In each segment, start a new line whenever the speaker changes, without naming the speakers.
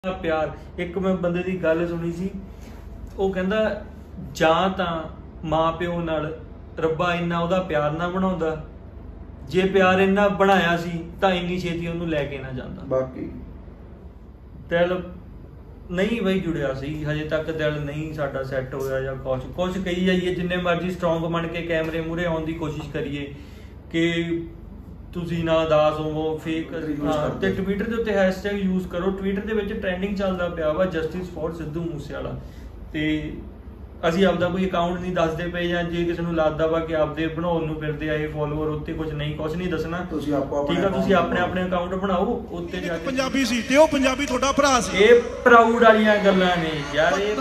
प्यार एक मैं बंदे दी गल सुनी सी वो कहंदा जां तां मां प्यो नाल रब्बा इन्ना उहदा प्यार ना बनाउंदा जे प्यार इन्ना बनाया सी तां इन्नी छेती उहनूं लैके ना जांदा।
बाकी
दिल नहीं बई जुड़िया सी हजे तक दिल नहीं साडा सैट होया जां कुछ कही जाइए जिन्ने मर्जी स्ट्रोंग बन के कैमरे मूहरे आउण दी कोशिश करिए कि ਤੁਸੀਂ ਨਾ ਦਾਸ ਹੋਵੋ ਫੇਕ ਤੇ ਟਵਿੱਟਰ ਦੇ ਉੱਤੇ ਹੈਸ਼ਟੈਗ ਯੂਜ਼ ਕਰੋ। ਟਵਿੱਟਰ ਦੇ ਵਿੱਚ ਟ੍ਰੈਂਡਿੰਗ ਚੱਲਦਾ ਪਿਆ ਵਾ ਜਸਟਿਸ ਫॉर ਸਿੱਧੂ ਮੂਸੇਵਾਲਾ ਤੇ ਅਸੀਂ ਆਪਦਾ ਕੋਈ ਅਕਾਊਂਟ ਨਹੀਂ ਦੱਸਦੇ ਪਏ ਜਾਂ ਜੇ ਕਿਸੇ ਨੂੰ ਲੱਗਦਾ ਵਾ ਕਿ ਆਪਦੇ ਬਣਾਉਣ ਨੂੰ ਫਿਰਦੇ ਆ ਇਹ ਫਾਲੋਅਰ ਉੱਤੇ ਕੁਝ ਨਹੀਂ ਦੱਸਣਾ
ਤੁਸੀਂ ਆਪੋ
ਠੀਕ ਆ ਤੁਸੀਂ ਆਪਣੇ ਅਕਾਊਂਟ ਬਣਾਓ ਉੱਤੇ ਜਾ ਕੇ
ਪੰਜਾਬੀ ਸੀ ਤੇ ਉਹ ਪੰਜਾਬੀ ਤੁਹਾਡਾ ਭਰਾ ਸੀ।
ਇਹ ਪ੍ਰਾਊਡ ਵਾਲੀਆਂ ਗੱਲਾਂ ਨੇ ਯਾਰ ਇਹ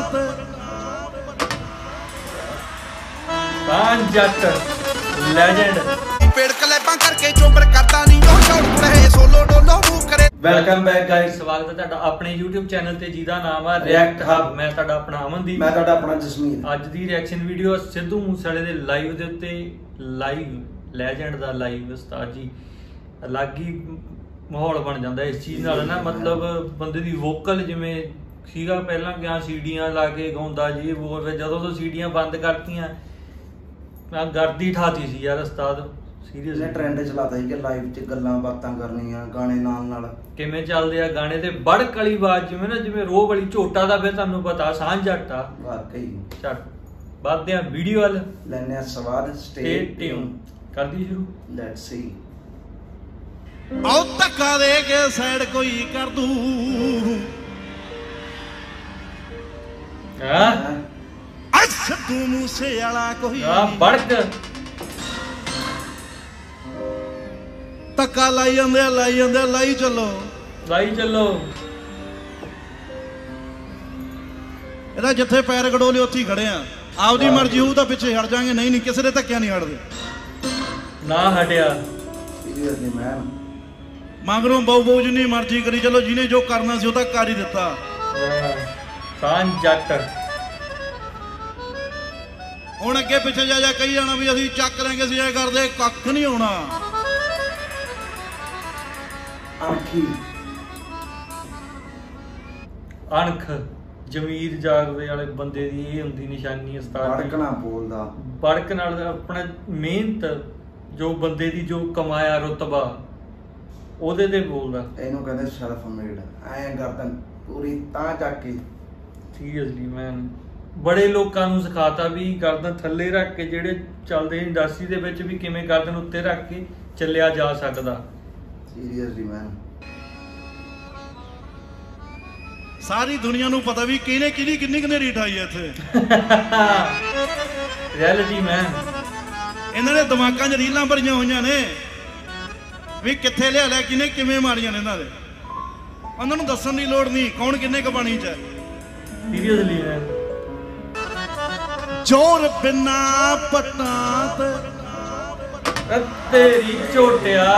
ਤਾਂ ਜੱਟ ਲੈਜੈਂਡ
ਪੇੜ ਕਲੈਪਾਂ ਕਰਕੇ ਚੋਬਰ ਕਰਦਾ ਨਹੀਂ ਉਹ ਸ਼ੌਟ ਰਹੇ ਸੋਲੋ ਡੋਲੋ ਮੂਵ ਕਰੇ।
ਵੈਲਕਮ ਬੈਕ ਗਾਇਸ ਸਵਾਗਤ ਹੈ ਤੁਹਾਡਾ ਆਪਣੇ YouTube ਚੈਨਲ ਤੇ ਜਿਹਦਾ ਨਾਮ ਆ ਰਿਐਕਟ ਹਬ। ਮੈਂ ਤੁਹਾਡਾ ਆਪਣਾ ਅਮਨਦੀਪ
ਮੈਂ ਤੁਹਾਡਾ ਆਪਣਾ ਜਸਮੀਤ।
ਅੱਜ ਦੀ ਰਿਐਕਸ਼ਨ ਵੀਡੀਓ ਸਿੱਧੂ ਮੂਸੇਵਾਲੇ ਦੇ ਲਾਈਵ ਦੇ ਉੱਤੇ ਲਾਈਵ ਲੈਜੈਂਡ ਦਾ ਲਾਈਵ ਉਸਤਾਦ ਜੀ ਅਲੱਗ ਹੀ ਮਾਹੌਲ ਬਣ ਜਾਂਦਾ ਇਸ ਚੀਜ਼ ਨਾਲ ਨਾ ਮਤਲਬ ਬੰਦੇ ਦੀ ਵੋਕਲ ਜਿਵੇਂ ਸੀਗਾ ਪਹਿਲਾਂ ਗਿਆ ਸੀਡੀਆਂ ਲਾ ਕੇ ਗਾਉਂਦਾ ਜੀ ਉਹ ਜਦੋਂ ਤੋਂ ਸੀਡੀਆਂ ਬੰਦ ਕਰਤੀਆਂ ਮੈਂ ਗਰਦੀ ਠਾਤੀ ਸੀ ਯਾਰ ਉਸਤਾਦ ਸੀਰੀਅਸ
ਨੇ ਟ੍ਰੈਂਡ ਚਲਾਤਾ ਸੀ ਕਿ ਲਾਈਵ 'ਚ ਗੱਲਾਂ ਬਾਤਾਂ ਕਰਨੀਆਂ ਗਾਣੇ ਨਾਲ
ਕਿਵੇਂ ਚੱਲਦੇ ਆ ਗਾਣੇ ਤੇ ਬੜਕ ਵਾਲੀ ਆਵਾਜ਼ ਜਿਵੇਂ ਰੋਹ ਵਾਲੀ ਝੋਟਾ ਦਾ ਫਿਰ ਤੁਹਾਨੂੰ ਪਤਾ ਸਾਂਝ ਜੱਟ ਆ
ਵਾਕਈ
ਚੱਟ ਵੱਧਦੇ ਆ ਵੀਡੀਓ ਵੱਲ
ਲੈਣੇ ਆ ਸਵਾਦ ਸਟੇ ਟਿਊਨ
ਕਰਦੀ ਸ਼ੁਰੂ
ਲੈਟਸ ਸੀ।
ਆਉ ਧੱਕਾ ਦੇ ਕੇ ਸਾਈਡ ਕੋਈ ਕਰ ਦੂ
ਹਾਂ
ਅੱਜ ਸਿੱਧੂ ਮੂਸੇਵਾਲਾ ਕੋਈ
ਆ ਬੜਕ
ਧੱਕਾ ਲਾਈ ਜਾਂਦੇ ਲਾਈ ਚੱਲੋ ਇਹਦਾ ਜਿੱਥੇ ਪੈਰ ਗੜੋਲੇ ਉੱਥੇ ਹੀ ਖੜੇ ਆ ਆਪਦੀ ਮਰਜ਼ੀ ਹੋਊ ਤਾਂ ਪਿੱਛੇ ਹਟ ਜਾਾਂਗੇ ਨਹੀਂ ਕਿਸੇ ਦੇ ਧੱਕਿਆਂ ਨਹੀਂ ਹਟਦੇ
ਨਾ ਹਟਿਆ
ਸੀਰੀਅਸਲੀ ਮੈਨ
ਮਗਰੋਂ ਬਹੁ ਜਿੰਨੀ ਮਰਜ਼ੀ ਕਰੀ ਚਲੋ ਜਿਹਨੇ ਜੋ ਕਰਨਾ ਸੀ ਉਹ ਤਾਂ ਕਰ ਹੀ ਦਿੱਤਾ।
ਸਾਂਝ ਜੱਟ
ਹੁਣ ਅੱਗੇ ਪਿੱਛੇ ਜਾ ਕਹੀ ਜਾਣਾ ਵੀ ਅਸੀਂ ਚੱਕ ਲਾਂਗੇ ਅਸੀਂ ਇਹ ਕਰਦੇ ਕੱਖ ਨਹੀਂ ਹੋਣਾ। ਅਣਖ ਜ਼ਮੀਰ ਜਾਗਦੇ ਵਾਲੇ ਬੰਦੇ ਦੀ ਇਹ ਹੁੰਦੀ ਨਿਸ਼ਾਨੀ ਉਸਤਾਦ
ਬੜਕ ਨਾ ਬੋਲਦਾ
ਬੜਕ ਨਾਲ ਆਪਣਾ ਮਿਹਨਤ ਜੋ ਬੰਦੇ ਦੀ ਜੋ ਕਮਾਇਆ ਰੁਤਬਾ ਉਹਦੇ ਤੇ ਬੋਲਦਾ।
ਇਹਨੂੰ ਕਹਿੰਦੇ ਸੈਲਫ ਮੇਡ ਐਂ ਗਰਦਨ ਪੂਰੀ ਤਾਂ ਚੱਕ ਕੇ
ਸੀਰੀਅਸਲੀ ਮੈਨ ਬੜੇ ਲੋਕਾਂ ਨੂੰ ਸਿਖਾਤਾ ਵੀ ਗਰਦਨ ਥੱਲੇ ਰੱਖ ਕੇ ਜਿਹੜੇ ਚੱਲਦੇ ਇੰਡਸਟਰੀ ਦੇ ਵਿੱਚ ਵੀ ਕਿਵੇਂ ਗਰਦਨ ਉੱਤੇ ਰੱਖ ਕੇ ਚੱਲਿਆ ਜਾ ਸਕਦਾ।
ਸੀਰੀਅਸਲੀ ਮੈਨ
ਸਾਰੀ ਦੁਨੀਆ ਨੂੰ ਪਤਾ ਵੀ ਕਿਹਨੇ ਕਿੰਨੀ ਘਨੇਰੀ ਠਾਈ ਐ ਇੱਥੇ
ਰਿਐਲਿਟੀ ਮੈਨ
ਇਹਨਾਂ ਦੇ ਦਿਮਾਗਾਂ 'ਚ ਰੀਲਾਂ ਭਰੀਆਂ ਹੋਈਆਂ ਨੇ ਵੀ ਕਿੱਥੇ ਲਿਆ ਕਿਹਨੇ ਕਿਵੇਂ ਮਾਰੀਆਂ ਨੇ ਇਹਨਾਂ ਦੇ ਉਹਨਾਂ ਨੂੰ ਦੱਸਣ ਦੀ ਲੋੜ ਨਹੀਂ ਕੌਣ ਕਿੰਨੇ ਕ ਪਾਣੀ 'ਚ ਹੈ।
ਸੀਰੀਅਸਲੀ ਮੈਨ
ਜ਼ੋਰ ਬਿਨਾ ਪਟਾਂ ਤੇ
ਤੇਰੀ ਝੋਟਿਆ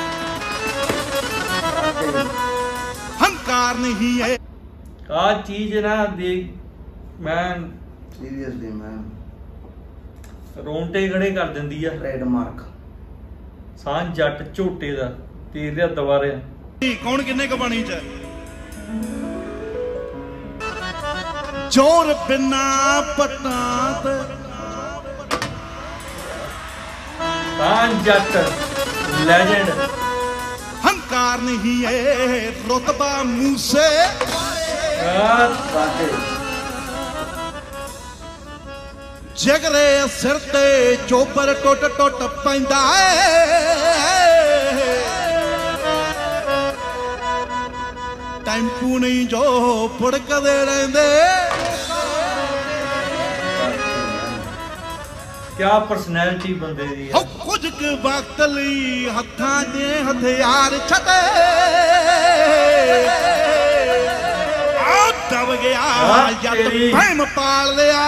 ਹੰਕਾਰ ਨਹੀਂ ਹੈ
ਆ ਚੀਜ਼ ਨਾ ਦੇਖ ਮੈਨ
ਸੀਰੀਅਸਲੀ ਮੈਨ
ਰੋਂਟੇ ਖੜੇ ਕਰ ਦਿੰਦੀ ਆ।
ਟ੍ਰੇਡਮਾਰਕ
ਸਾਂਝ ਜੱਟ ਝੋਟੇ ਦਾ ਤੇ ਇਹਦੇ ਦੁਬਾਰੇ
ਕੌਣ ਕਿੰਨੇ ਕ ਪਾਣੀ 'ਚ ਹੈ। ਜ਼ੋਰ ਬਿਨਾ ਪਟਾਂ ਤੇ
ਸਾਂਝ ਜੱਟ ਲੈਜੈਂਡ
ਹੰਕਾਰ ਨਹੀਂ ਏ ਰੁਤਬਾ ਮੂਸੇ ਜਗਰੇ ਸਿਰ ਤੇ ਚੋਪਰ ਟੁੱਟ ਪੈਂਦਾ ਟੈਂਪੂ ਨਹੀਂ ਜੋ ਫੁੜਕਦੇ ਰਹਿੰਦੇ।
ਕਿਆ ਪਰਸਨੈਲਿਟੀ ਬੰਦੇ ਦੀ ਆ।
ਕੁਝ ਕੁ ਵਕਤ ਲਈ ਹੱਥਾਂ 'ਚ ਹਥਿਆਰ ਛੱਡੇ ਆ ਦਬ ਗਿਆ ਜੱਟ ਭੈਮ ਪਾਲ ਲਿਆ।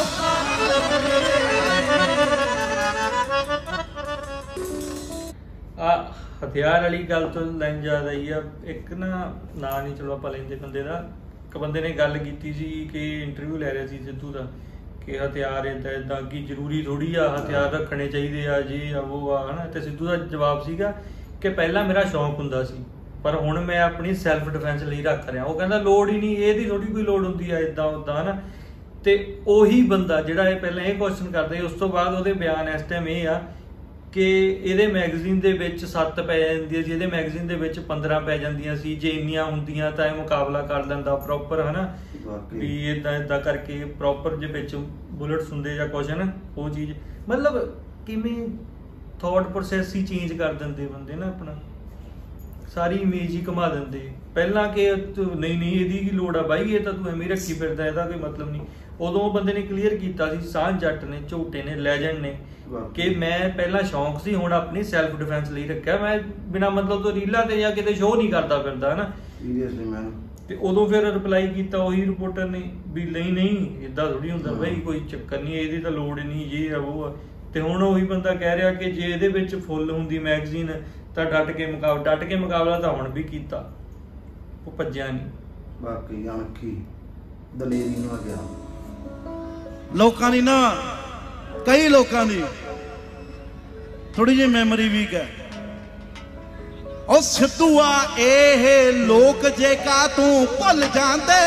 ਆ ਹਥਿਆਰ ਵਾਲੀ ਗੱਲ ਤੋਂ ਲਾਈਨ ਜ਼ਿਆਦਾ ਹੀ ਆ ਇੱਕ ਨਾ ਨਾਂ ਨਹੀਂ ਚਲੋ ਆਪਾਂ ਲੈਂਦੇ ਬੰਦੇ ਦਾ ਇੱਕ ਬੰਦੇ ਨੇ ਗੱਲ ਕੀਤੀ ਸੀ ਕਿ ਇੰਟਰਵਿਊ ਲੈ ਰਿਹਾ ਸੀ ਸਿੱਧੂ ਦਾ ਕਿ ਹਥਿਆਰ ਏਦਾਂ ਕੀ ਜ਼ਰੂਰੀ ਥੋੜੀ ਆ ਹਥਿਆਰ ਰੱਖਣੇ ਚਾਹੀਦੇ ਆ ਜੀ ਆ ਉਹ ਆ ਹਨਾ ਤੇ ਸਿੱਧੂ ਦਾ ਜਵਾਬ ਸੀਗਾ ਕਿ ਪਹਿਲਾਂ ਮੇਰਾ ਸ਼ੌਂਕ ਹੁੰਦਾ ਸੀ ਪਰ ਹੁਣ ਮੈਂ ਆਪਣੀ ਸੈਲਫ ਡਿਫੈਂਸ ਲਈ ਰੱਖ ਰਿਹਾ। ਉਹ ਕਹਿੰਦਾ ਲੋੜ ਹੀ ਨਹੀਂ, ਇਹਦੀ ਥੋੜੀ ਕੋਈ ਲੋੜ ਹੁੰਦੀ ਆ ਇਦਾਂ ਉਦਾਂ ਨਾ। ਤੇ ਉਹੀ ਬੰਦਾ ਜਿਹੜਾ ਇਹ ਪਹਿਲਾਂ ਇਹ ਕੁਐਸਚਨ ਕਰਦਾ ਸੀ, ਉਸ ਤੋਂ ਬਾਅਦ ਉਹਦੇ ਬਿਆਨ ਇਸ ਟਾਈਮ ਇਹ ਆ ਕਿ ਇਹਦੇ ਮੈਗਜ਼ੀਨ ਦੇ ਵਿੱਚ 7 ਪੈ ਜਾਂਦੀਆਂ ਸੀ, ਇਹਦੇ ਮੈਗਜ਼ੀਨ ਦੇ ਵਿੱਚ 15 ਪੈ ਜਾਂਦੀਆਂ ਸੀ। ਜੇ ਇੰਨੀਆਂ ਹੁੰਦੀਆਂ ਤਾਂ ਇਹ ਮੁਕਾਬਲਾ ਕਰ ਲੈਂਦਾ ਪ੍ਰੋਪਰ, ਹਨਾ ਵੀ ਇਦਾਂ ਕਰਕੇ ਪ੍ਰੋਪਰ ਜੇ ਵਿੱਚ ਬੁਲਟਸ ਹੁੰਦੇ ਜਾਂ ਕੁਛ ਨਾ ਉਹ ਚੀਜ਼। ਮਤਲਬ ਕਿਵੇਂ ਥੋਟ ਪ੍ਰੋਸੈਸ ਹੀ ਚੇਂਜ ਕਰ ਦਿੰਦੇ ਬੰਦੇ ਨਾ, ਆਪਣਾ ਸਾਰੀ ਇਮੇਜ ਹੀ ਘੁਮਾ ਦਿੰਦੇ। ਪਹਿਲਾਂ ਕਿ ਨਹੀਂ ਇਹਦੀ ਕੀ ਲੋੜ ਆ ਬਾਈ, ਇਹ ਤਾਂ ਤੂੰ ਐਵੇਂ ਰੱਖੀ ਫਿਰਦਾ, ਇਹਦਾ ਕੋਈ ਮਤਲਬ ਨਹੀਂ। ਉਦੋਂ ਉਹ ਬੰਦੇ ਨੇ ਕਲੀਅਰ ਕੀਤਾ ਸੀ, ਸਾਂਝ ਜੱਟ ਨੇ, ਝੋਟੇ ਨੇ, ਲੈਜੈਂਡ ਨੇ, ਕਿ ਮੈਂ ਪਹਿਲਾਂ ਸ਼ੌਂਕ ਸੀ, ਹੁਣ ਆਪਣੀ ਸੈਲਫ ਡਿਫੈਂਸ ਲਈ ਰੱਖਿਆ। ਮੈਂ ਬਿਨਾਂ ਮਤਲਬ ਤੋਂ ਰੀਲਾਂ ਤੇ ਜਾਂ ਕਿਤੇ ਸ਼ੋਅ ਨਹੀਂ ਕਰਦਾ ਫਿਰਦਾ ਹਨਾ।
Seriously man.
ਤੇ ਉਦੋਂ ਫਿਰ ਰਿਪਲਾਈ ਕੀਤਾ ਉਹੀ ਰਿਪੋਰਟਰ ਨੇ ਵੀ ਨਹੀਂ ਇਦਾਂ ਥੋੜੀ ਹੁੰਦਾ ਬਾਈ, ਕੋਈ ਚੱਕਰ ਨਹੀਂ, ਇਹਦੀ ਤਾਂ ਲੋੜ ਨਹੀਂ, ਇਹ ਆ ਉਹ ਆ। ਤੇ ਹੁਣ ਉਹੀ ਬੰਦਾ ਕਹਿ ਰਿਹਾ ਕਿ ਜੇ ਇਹਦੇ ਵਿੱਚ ਫੁੱਲ ਹੁੰਦੀ ਮੈਗਜ਼ੀਨ ਤਾਂ ਡਟ ਕੇ ਮੁਕਾਬਲਾ ਤਾਂ ਹੁਣ ਵੀ ਕੀਤਾ, ਉਹ ਭੱਜਿਆ ਨਹੀਂ।
ਬਾਕੀ ਅਣਖੀ ਦਲੇਰੀ ਨੂੰ ਆ ਗਿਆ।
ਲੋਕਾਂ ਦੀ ਨਾ, ਕਈ ਲੋਕਾਂ ਦੀ ਥੋੜੀ ਜਿਹੀ ਮੈਮਰੀ ਵੀਕ ਹੈ। ਉਹ ਸਿੱਧੂ ਆ ਇਹ ਲੋਕ ਜੇ ਕਾ ਤੂੰ ਭੁੱਲ ਜਾਂਦੇ,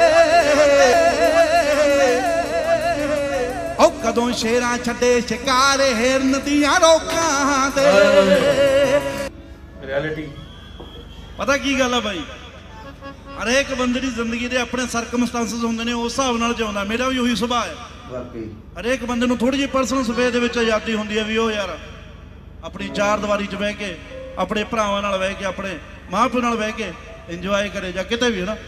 ਉਹ ਕਦੋਂ ਸ਼ੇਰਾਂ ਛੱਡੇ ਸ਼ਿਕਾਰ ਹਿਰਨ ਦੀਆਂ ਰੋਕਾਂ ਦੇ।
ਰਿਐਲਿਟੀ
ਪਤਾ ਕੀ ਗੱਲ ਆ ਬਾਈ, ਹਰੇਕ ਬੰਦੇ ਦੀ ਜ਼ਿੰਦਗੀ ਦੇ ਆਪਣੇ ਸਰਕਮਸਟੈਂਸਸ ਹੁੰਦੇ ਨੇ, ਉਸ ਹਿਸਾਬ ਨਾਲ ਜਿਉਂਦਾ। ਮੇਰਾ ਵੀ ਉਹੀ ਸੁਭਾਅ ਹੈ।
ਵਾਕਈ
ਹਰੇਕ ਬੰਦੇ ਨੂੰ ਥੋੜੀ ਜਿਹੀ ਪਰਸਨਲ ਸਪੇਸ ਦੇ ਵਿੱਚ ਆਜ਼ਾਦੀ ਹੁੰਦੀ ਹੈ ਵੀ ਉਹ ਯਾਰ ਆਪਣੀ ਚਾਰ ਦੀਵਾਰੀ 'ਚ ਬਹਿ ਕੇ, ਆਪਣੇ ਭਰਾਵਾਂ ਨਾਲ ਬਹਿ ਕੇ, ਆਪਣੇ ਮਾਂ ਪਿਓ ਨਾਲ ਬਹਿ ਕੇ ਇੰਜੋਏ ਕਰੇ ਜਾਂ ਕਿਤੇ ਵੀ, ਹੈ ਨਾ।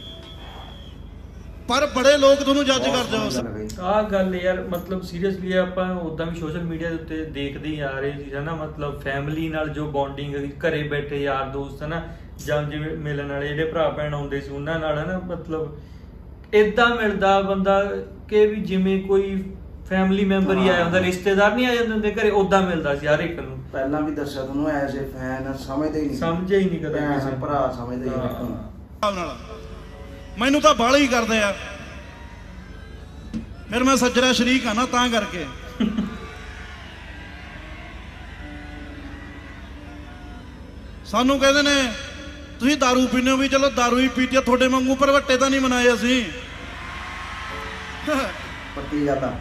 ਪਰ ਬੜੇ ਲੋਕ ਤੁਹਾਨੂੰ ਜੱਜ ਕਰਦੇ ਹੋ।
ਆਹ ਗੱਲ ਯਾਰ, ਮਤਲਬ ਸੀਰੀਅਸਲੀ ਆਪਾਂ ਉਦਾਂ ਵੀ ਸੋਸ਼ਲ ਮੀਡੀਆ ਦੇ ਉੱਤੇ ਦੇਖਦੇ ਹੀ ਆ ਰਹੇ ਸੀ ਹਨਾ। ਮਤਲਬ ਫੈਮਿਲੀ ਨਾਲ ਜੋ ਬੌਂਡਿੰਗ ਘਰੇ ਬੈਠੇ ਯਾਰ ਦੋਸਤ ਹਨਾ, ਜਾਂ ਜਿਵੇਂ ਮਿਲਣ ਵਾਲੇ ਜਿਹੜੇ ਭਰਾ ਭੈਣ ਆਉਂਦੇ ਸੀ ਉਹਨਾਂ ਨਾਲ ਹਨਾ, ਮਤਲਬ ਏਦਾਂ ਮਿਲਦਾ ਬੰਦਾ ਕਿ ਵੀ ਜਿਵੇਂ ਕੋਈ ਫੈਮਿਲੀ ਮੈਂਬਰ ਹੀ ਆਇਆ ਹੁੰਦਾ, ਰਿਸ਼ਤੇਦਾਰ ਨਹੀਂ ਆ ਜਾਂਦੇ ਹੁੰਦੇ ਘਰੇ, ਓਦਾਂ ਮਿਲਦਾ ਸੀ ਹਰ ਇੱਕ ਨੂੰ।
ਪਹਿਲਾਂ ਵੀ ਦੱਸਿਆ ਤੁਹਾਨੂੰ, ਐਜ਼ ਏ ਫੈਨ ਸਮਝਦੇ ਹੀ ਨਹੀਂ,
ਸਮਝਿਆ ਹੀ ਨਹੀਂ ਕਦੇ ਕਿਸੇ
ਭਰਾ ਸਮਝਦੇ ਹੀ ਨਹੀਂ।
ਮੈਨੂੰ ਤਾਂ ਬਾਹਲਾ ਹੀ ਕਰਦੇ ਆ, ਫਿਰ ਮੈਂ ਸੱਜਰਾ ਸ਼ਰੀਕ ਆ ਨਾ, ਤਾਂ ਕਰਕੇ। ਸਾਨੂੰ ਕਹਿੰਦੇ ਨੇ ਤੁਸੀਂ ਦਾਰੂ ਪੀਂਦੇ ਹੋ, ਵੀ ਚਲੋ ਦਾਰੂ ਹੀ ਪੀਤੀ, ਤੁਹਾਡੇ ਵਾਂਗੂ ਭਰਵੱਟੇ ਤਾਂ ਨਹੀਂ ਮਨਾਏ ਅਸੀਂ।
ਪੱਕੀ ਗੱਲ ਆ।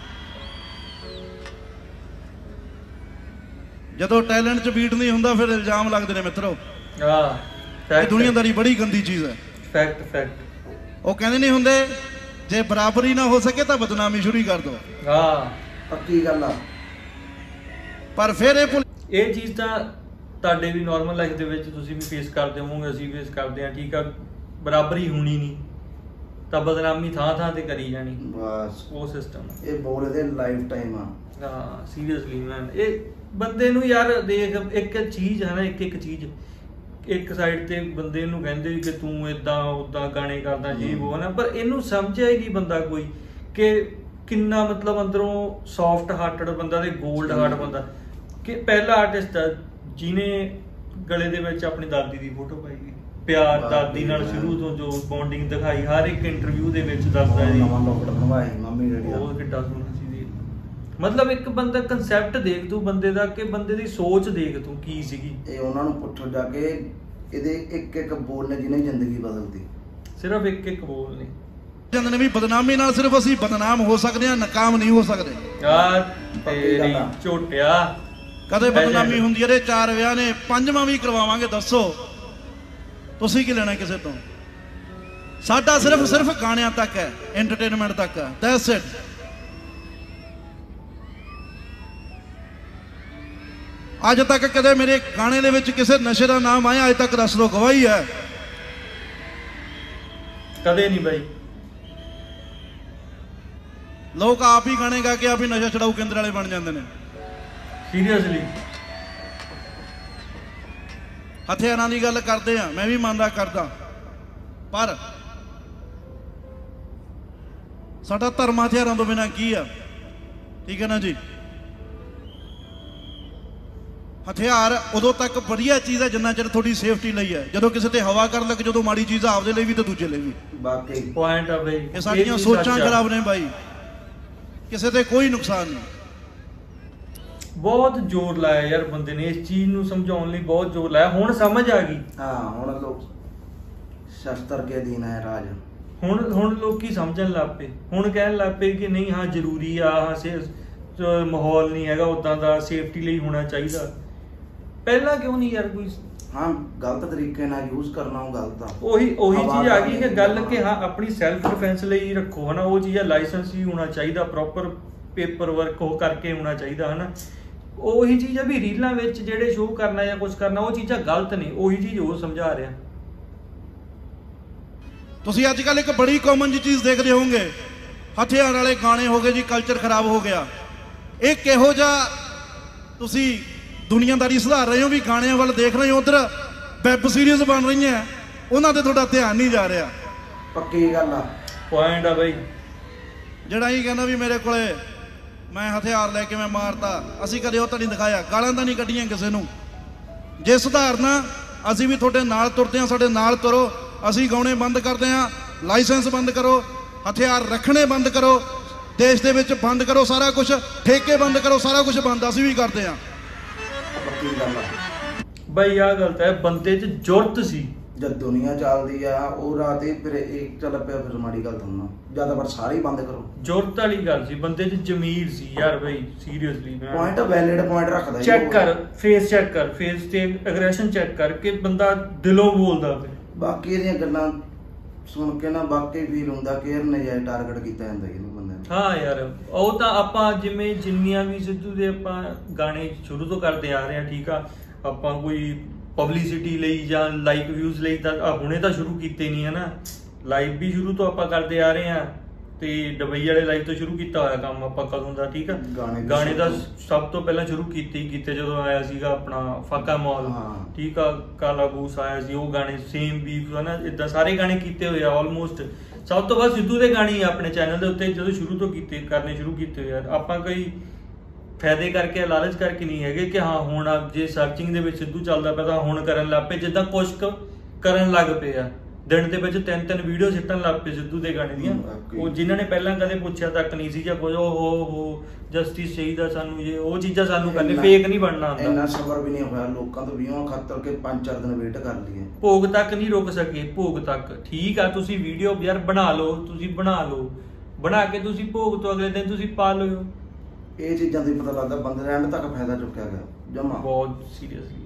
ਜਦੋਂ ਟੈਲੈਂਟ 'ਚ ਬੀਟ ਨਹੀਂ ਹੁੰਦਾ ਫਿਰ ਇਲਜ਼ਾਮ ਲੱਗਦੇ ਨੇ ਮਿੱਤਰੋ। ਇਹ ਦੁਨੀਆਦਾਰੀ ਬੜੀ ਗੰਦੀ ਚੀਜ਼ ਹੈ।
ਫੈਕਟ
ਉਹ ਕਹਿੰਦੇ ਨਹੀਂ ਹੁੰਦੇ, ਜੇ ਬਰਾਬਰੀ ਨਾ ਹੋ ਸਕੇ ਤਾਂ ਬਦਨਾਮੀ ਸ਼ੁਰੂ ਕਰ ਦੋ।
ਪੱਕੀ ਗੱਲ ਆ।
ਪਰ ਫਿਰ
ਇਹ ਚੀਜ਼ ਤਾਂ ਤੁਹਾਡੇ ਵੀ ਨਾਰਮਲ ਲਾਈਫ ਦੇ ਵਿੱਚ ਤੁਸੀਂ ਵੀ ਫੇਸ ਕਰਦੇ ਹੋਵੋਗੇ, ਅਸੀਂ ਫੇਸ ਕਰਦੇ ਹਾਂ, ਠੀਕ ਆ। ਬਰਾਬਰੀ ਹੋਣੀ ਨਹੀਂ ਤਾਂ ਬਦਨਾਮੀ ਥਾਂ ਤੇ ਕਰੀ ਜਾਣੀ,
ਬਸ
ਉਹ ਸਿਸਟਮ।
ਇਹ ਬੋਲ ਇਹਦੇ ਲਾਈਫ ਟਾਈਮ ਆ।
ਸੀਰੀਅਸਲੀ ਮੈਨ, ਇਹ ਬੰਦੇ ਨੂੰ ਯਾਰ ਦੇਖ, ਇੱਕ ਚੀਜ਼ ਹੈ ਨਾ, ਇੱਕ ਚੀਜ਼ ਇੱਕ ਸਾਈਡ ਤੇ ਬੰਦੇ ਨੂੰ ਕਹਿੰਦੇ ਕਿ ਤੂੰ ਏਦਾਂ ਉਦਾਂ ਗਾਣੇ ਕਰਦਾ ਜੀ ਉਹ ਨਾ, ਪਰ ਇਹਨੂੰ ਸਮਝਿਆ ਹੀ ਨਹੀਂ ਬੰਦਾ ਕੋਈ ਕਿ ਕਿੰਨਾ ਮਤਲਬ ਅੰਦਰੋਂ ਸੌਫਟ ਹਾਰਟਡ ਬੰਦਾ ਤੇ ਗੋਲਡ ਹਾਰਟ ਬੰਦਾ। ਕਿ ਪਹਿਲਾ ਆਰਟਿਸਟ ਆ ਜਿਹਨੇ ਗਲੇ ਦੇ ਵਿੱਚ ਆਪਣੀ ਦਾਦੀ ਦੀ ਫੋਟੋ ਪਾਈ ਗਈ, ਪਿਆਰ ਦਾਦੀ ਨਾਲ ਸ਼ੁਰੂ ਤੋਂ ਜੋ ਬੌਂਡਿੰਗ ਦਿਖਾਈ, ਹਰ ਇੱਕ ਇੰਟਰਵਿਊ ਦੇ ਵਿੱਚ ਦੱਸਦਾ ਜੀ।
ਮੰਮੀ ਡੈਡੀ
ਉਹ ਕਿੱਡਾ ਸੋਹਣਾ ਸੀ। ਮਤਲਬ ਇੱਕ ਬੰਦਾ ਕਨਸੈਪਟ ਦੇਖ ਤੂੰ ਬੰਦੇ ਦਾ, ਕਿ ਬੰਦੇ ਦੀ ਸੋਚ ਦੇਖ ਤੂੰ ਕੀ ਸੀਗੀ।
ਇਹ ਉਹਨਾਂ ਨੂੰ ਪੁੱਛੋ ਜਾ ਕੇ, ਇਹਦੇ ਇੱਕ ਬੋਲ ਨੇ ਜਿਹਨੇ ਜ਼ਿੰਦਗੀ ਬਦਲਦੀ।
ਸਿਰਫ ਇੱਕ ਬੋਲ ਨੇ
ਜਾਂਦੇ ਨੇ ਵੀ ਬਦਨਾਮੀ ਨਾਲ ਸਿਰਫ ਅਸੀਂ ਬਦਨਾਮ ਹੋ ਸਕਦੇ ਹਾਂ, ਨਾਕਾਮ ਨਹੀਂ ਹੋ ਸਕਦੇ।
ਤੇਰੀ ਝੋਟਿਆ
ਕਦੇ ਬਦਨਾਮੀ ਹੁੰਦੀ ਹੈ। 4 ਵਿਆਹ ਨੇ, 5ਵਾਂ ਵੀ ਕਰਵਾਵਾਂਗੇ, ਦੱਸੋ ਤੁਸੀਂ ਕੀ ਲੈਣਾ ਕਿਸੇ ਤੋਂ। ਸਾਡਾ ਸਿਰਫ ਗਾਣਿਆਂ ਤੱਕ ਹੈ, ਐਂਟਰਟੇਨਮੈਂਟ ਤੱਕ ਹੈ, ਦੈਟਸ ਇਟ। ਅੱਜ ਤੱਕ ਕਦੇ ਮੇਰੇ ਗਾਣੇ ਦੇ ਵਿੱਚ ਕਿਸੇ ਨਸ਼ੇ ਦਾ ਨਾਮ ਆਇਆ? ਅੱਜ ਤੱਕ ਦੱਸ ਦੋ, ਗਵਾਹੀ ਹੈ।
ਕਦੇ ਨਹੀਂ ਬਾਈ।
ਲੋਕ ਆਪ ਹੀ ਗਾਣੇ ਗਾ ਕੇ ਆਪ ਹੀ ਨਸ਼ਾ ਛਡਾਊ ਕੇਂਦਰ ਵਾਲੇ ਬਣ ਜਾਂਦੇ ਨੇ। ਸੀਰੀਅਸਲੀ ਹਥਿਆਰਾਂ ਦੀ ਗੱਲ ਕਰਦੇ ਆ, ਮੈਂ ਵੀ ਮੰਨਦਾ ਕਰਦਾ, ਪਰ ਸਾਡਾ ਧਰਮ ਹਥਿਆਰਾਂ ਤੋਂ ਬਿਨਾਂ ਕੀ ਆ? ਠੀਕ ਹੈ ਨਾ ਜੀ। ਹਥਿਆਰ ਉਦੋਂ ਤੱਕ ਵਧੀਆ ਚੀਜ਼ ਹੈ ਜਿੰਨਾ ਚਿਰ ਤੁਹਾਡੀ ਸੇਫਟੀ ਲਈ ਹੈ। ਜਦੋਂ ਕਿਸੇ ਤੇ ਹਵਾ ਕਰਨ ਲੱਗ, ਜਦੋਂ ਮਾੜੀ ਚੀਜ਼ ਆਪਦੇ ਲਈ ਵੀ ਤੇ ਦੂਜੇ ਲਈ ਵੀ।
ਬਾਕੀ
ਪੁਆਇੰਟ ਆ ਬਈ,
ਇਹ ਸਾਡੀਆਂ ਸੋਚਾਂ ਖਰਾਬ ਨੇ ਬਾਈ, ਕਿਸੇ ਤੇ ਕੋਈ ਨੁਕਸਾਨ ਨਹੀਂ।
ਬਹੁਤ ਜ਼ੋਰ ਲਾਇਆ ਯਾਰ ਬੰਦੇ ਨੇ ਇਸ ਚੀਜ਼ ਨੂੰ ਸਮਝਾਉਣ ਲਈ, ਬਹੁਤ ਜ਼ੋਰ ਲਾਇਆ। ਹੁਣ ਸਮਝ ਆ ਗਈ।
ਹਾਂ ਹੁਣ ਲੋਕ ਸ਼ਸਤਰ ਕੇ ਦੀਨ ਹੈ ਰਾਜ।
ਹੁਣ ਲੋਕੀ ਸਮਝਣ ਲੱਗ ਪਏ, ਹੁਣ ਕਹਿਣ ਲੱਗ ਪਏ ਕਿ ਨਹੀਂ ਹਾਂ ਜ਼ਰੂਰੀ ਆ, ਹਾਂ ਮਾਹੌਲ ਨਹੀਂ ਹੈਗਾ ਉਦਾਂ ਦਾ, ਸੇਫਟੀ ਲਈ ਹੋਣਾ ਚਾਹੀਦਾ। ਪਹਿਲਾਂ ਕਿਉਂ ਨਹੀਂ ਯਾਰ ਕੋਈ?
ਹਾਂ ਗਲਤ ਤਰੀਕੇ ਨਾਲ ਯੂਜ਼ ਕਰਨਾ ਉਹ ਗਲਤ ਆ।
ਉਹੀ ਚੀਜ਼ ਆ ਗਈ ਕਿ ਗੱਲ ਕਿ ਹਾਂ ਆਪਣੀ ਸੈਲਫ ਡਿਫੈਂਸ ਲਈ ਰੱਖੋ ਹਨਾ। ਉਹ ਚੀਜ਼ ਆ, ਲਾਇਸੈਂਸ ਵੀ ਹੋਣਾ ਚਾਹੀਦਾ, ਪ੍ਰੋਪਰ ਪੇਪਰ ਵਰਕ ਉਹ ਕਰਕੇ ਹੋਣਾ ਚਾਹੀਦਾ ਹਨਾ। ਉਹੀ ਚੀਜ਼ ਆ ਵੀ ਰੀਲਾਂ ਵਿੱਚ ਜਿਹੜੇ ਸ਼ੋਅ ਕਰਨਾ ਜਾਂ ਕੁਝ ਕਰਨਾ ਉਹ ਚੀਜ਼ਾਂ ਗਲਤ ਨੇ। ਉਹੀ ਚੀਜ਼ ਉਹ ਸਮਝਾ ਰਿਹਾ।
ਤੁਸੀਂ ਅੱਜ ਕੱਲ ਇੱਕ ਬੜੀ ਕਾਮਨ ਜੀ ਚੀਜ਼ ਦੇਖਦੇ ਹੋਵੋਗੇ, ਹਥਿਆਰ ਵਾਲੇ ਗਾਣੇ ਹੋ ਗਏ ਜੀ, ਕਲਚਰ ਖਰਾਬ ਹੋ ਗਿਆ। ਇਹ ਕਿਹੋ ਜਿਹਾ ਤੁਸੀਂ ਦੁਨੀਆਦਾਰੀ ਸੁਧਾਰ ਰਹੇ ਹੋ ਵੀ ਗਾਣਿਆਂ ਵੱਲ ਦੇਖ ਰਹੇ ਹੋ, ਉਧਰ ਵੈਬ ਸੀਰੀਜ਼ ਬਣ ਰਹੀਆਂ, ਉਹਨਾਂ ਤੇ ਤੁਹਾਡਾ ਧਿਆਨ ਨਹੀਂ ਜਾ ਰਿਹਾ।
ਪੱਕੀ ਗੱਲ ਆ,
ਪੁਆਇੰਟ ਆ ਬਈ।
ਜਿਹੜਾ ਇਹ ਕਹਿੰਦਾ ਵੀ ਮੇਰੇ ਕੋਲੇ ਮੈਂ ਹਥਿਆਰ ਲੈ ਕੇ ਮੈਂ ਮਾਰਤਾ, ਅਸੀਂ ਕਦੇ ਉਹ ਤਾਂ ਨਹੀਂ ਦਿਖਾਇਆ, ਗਾਲਾਂ ਤਾਂ ਨਹੀਂ ਕੱਢੀਆਂ ਕਿਸੇ ਨੂੰ। ਜੇ ਸੁਧਾਰਨਾ ਅਸੀਂ ਵੀ ਤੁਹਾਡੇ ਨਾਲ ਤੁਰਦੇ ਹਾਂ, ਸਾਡੇ ਨਾਲ ਤੁਰੋ। ਅਸੀਂ ਗਾਉਣੇ ਬੰਦ ਕਰਦੇ ਹਾਂ, ਲਾਇਸੈਂਸ ਬੰਦ ਕਰੋ, ਹਥਿਆਰ ਰੱਖਣੇ ਬੰਦ ਕਰੋ, ਦੇਸ਼ ਦੇ ਵਿੱਚ ਬੰਦ ਕਰੋ ਸਾਰਾ ਕੁਝ, ਠੇਕੇ ਬੰਦ ਕਰੋ, ਸਾਰਾ ਕੁਝ ਬੰਦ ਅਸੀਂ ਵੀ ਕਰਦੇ ਹਾਂ।
ਪੱਕੀ ਗੱਲ ਆ
ਬਈ ਆਹ ਗਲਤ ਹੈ। ਬੰਦੇ 'ਚ ਜ਼ੁਰਤ ਸੀ।
ਜਦ ਦੁਨੀਆ ਚੱਲਦੀ ਆ ਉਹ ਰਾਤ ਹੀ ਫਿਰ ਇੱਕ ਚੱਲ ਪਿਆ, ਫਿਰ ਮਾੜੀ ਗੱਲ ਤੁਹਾਨੂੰ ਜਿਆਦਾ ਪਰ ਸਾਰੇ ਹੀ ਬੰਦ ਕਰੋ।
ਜ਼ੁਰਤ ਵਾਲੀ ਗੱਲ ਸੀ, ਬੰਦੇ 'ਚ ਜ਼ਮੀਰ ਸੀ ਯਾਰ ਬਈ। ਸੀਰੀਅਸਲੀ
ਪੁਆਇੰਟ ਵੈਲਿਡ ਪੁਆਇੰਟ ਰੱਖਦਾ।
ਚੈੱਕ ਕਰ ਫੇਸ, ਚੈੱਕ ਕਰ ਫੇਸ ਤੇ ਐਗਰੈਸ਼ਨ ਚੈੱਕ ਕਰਕੇ ਬੰਦਾ ਦਿਲੋਂ ਬੋਲਦਾ ਪਿਆ।
ਬਾਕੀ ਇਹਦੀਆਂ ਗੱਲਾਂ ਸੁਣ ਕੇ ਨਾ ਵਾਕਈ ਫੀਲ ਹੁੰਦਾ ਕਿ ਯਾਰ ਨਜਾਇਜ਼ ਟਾਰਗੇਟ ਕੀਤਾ ਜਾਂਦਾ ਇਹਨੂੰ ਬੰਦੇ ਨੂੰ।
ਹਾਂ ਯਾਰ ਉਹ ਤਾਂ ਆਪਾਂ ਜਿਵੇਂ ਜਿੰਨੀਆਂ ਵੀ ਸਿੱਧੂ ਦੇ ਆਪਾਂ ਗਾਣੇ ਸ਼ੁਰੂ ਤੋਂ ਕਰਦੇ ਆ ਰਹੇ ਆ, ਠੀਕ ਆ, ਆਪਾਂ ਕੋਈ ਪਬਲਿਸਿਟੀ ਲਈ ਜਾਂ ਲਾਈਕ ਵਿਊਜ਼ ਲਈ ਤਾਂ ਹੁਣੇ ਤਾਂ ਸ਼ੁਰੂ ਕੀਤੇ ਨਹੀਂ ਹੈ ਨਾ। ਲਾਈਵ ਵੀ ਸ਼ੁਰੂ ਤੋਂ ਆਪਾਂ ਕਰਦੇ ਆ ਰਹੇ ਆ ਤੇ ਦੁਬਈ ਵਾਲੇ ਲਾਈਵ ਤੋਂ ਸ਼ੁਰੂ ਕੀਤਾ ਹੋਇਆ ਕੰਮ ਆਪਾਂ ਕਦੋਂ ਦਾ, ਠੀਕ ਆ। ਗਾਣੇ ਦਾ ਸਭ ਤੋਂ ਪਹਿਲਾਂ ਸ਼ੁਰੂ ਕੀਤੇ ਜਦੋਂ ਆਇਆ ਸੀਗਾ ਆਪਣਾ ਫਾਕਾ ਮੌਲ, ਠੀਕ ਆ, ਕਾਲਾ ਬੂਸ ਆਇਆ ਸੀ, ਉਹ ਗਾਣੇ ਸੇਮ ਬੀਫ ਹਨਾ, ਇਦਾਂ ਸਾਰੇ ਗਾਣੇ ਕੀਤੇ ਹੋਏ ਆ ਆਲਮੋਸਟ। ਸਭ ਤੋਂ ਵੱਧ ਸਿੱਧੂ ਦੇ ਗਾਣੇ ਆਪਣੇ ਚੈਨਲ ਦੇ ਉੱਤੇ ਜਦੋਂ ਸ਼ੁਰੂ ਤੋਂ ਕਰਨੇ ਸ਼ੁਰੂ ਕੀਤੇ ਹੋਏ ਆ। ਆਪਾਂ ਕੋਈ ਫਾਇਦੇ ਕਰਕੇ ਲਾਲਚ ਕਰਕੇ ਨਹੀਂ ਹੈਗੇ ਕਿ ਹਾਂ ਹੁਣ ਜੇ ਸਰਚਿੰਗ ਦੇ ਵਿੱਚ ਸਿੱਧੂ ਚੱਲਦਾ ਪਿਆ ਤਾਂ ਹੁਣ ਕਰਨ ਲੱਗ ਪਏ। ਜਿੱਦਾਂ ਕੁਛ ਕਰਨ ਲੱਗ ਪਏ ਆ, ਦਿਨ ਦੇ ਵਿੱਚ 3-3 ਵੀਡੀਓ ਸਿੱਟਣ ਲੱਗ ਪਏ ਸਿੱਧੂ ਦੇ ਗਾਣੇ ਦੀਆਂ। ਉਹ ਜਿਨ੍ਹਾਂ ਨੇ ਪਹਿਲਾਂ ਕਦੇ ਪੁੱਛਿਆ ਤੱਕ ਨਹੀਂ ਸੀ ਜਾਂ ਕੁਝ, ਉਹ ਜਸਟਿਸ ਚਾਹੀਦਾ ਸਾਨੂੰ, ਜੇ ਉਹ ਚੀਜ਼ਾਂ ਸਾਨੂੰ ਕਰਨੀ, ਫੇਕ ਨਹੀਂ ਬਣਨਾ ਹੁੰਦਾ।
ਇੰਨਾ ਸਬਰ ਵੀ ਨਹੀਂ ਹੋਇਆ ਲੋਕਾਂ ਤੋਂ ਵੀਆਂ ਖਾਤਰ ਕੇ 5-4 ਦਿਨ ਵੇਟ ਕਰ ਲਈਏ।
ਭੋਗ ਤੱਕ ਨਹੀਂ ਰੁਕ ਸਕੇ, ਭੋਗ ਤੱਕ ਠੀਕ ਆ। ਤੁਸੀਂ ਵੀਡੀਓ ਯਾਰ ਬਣਾ ਲਓ, ਬਣਾ ਕੇ ਤੁਸੀਂ ਭੋਗ ਤੋਂ ਅਗਲੇ ਦਿਨ ਤੁਸੀਂ ਪਾ ਲਓ।
ਇਹ ਚੀਜ਼ਾਂ ਦੀ ਪਤਾ ਲੱਗਦਾ ਬੰਦੇ ਦਾ ਐਂਡ ਤੱਕ ਫਾਇਦਾ ਚੁੱਕਿਆ ਗਿਆ ਜਮਾ,
ਬਹੁਤ ਸੀਰੀਅਸਲੀ।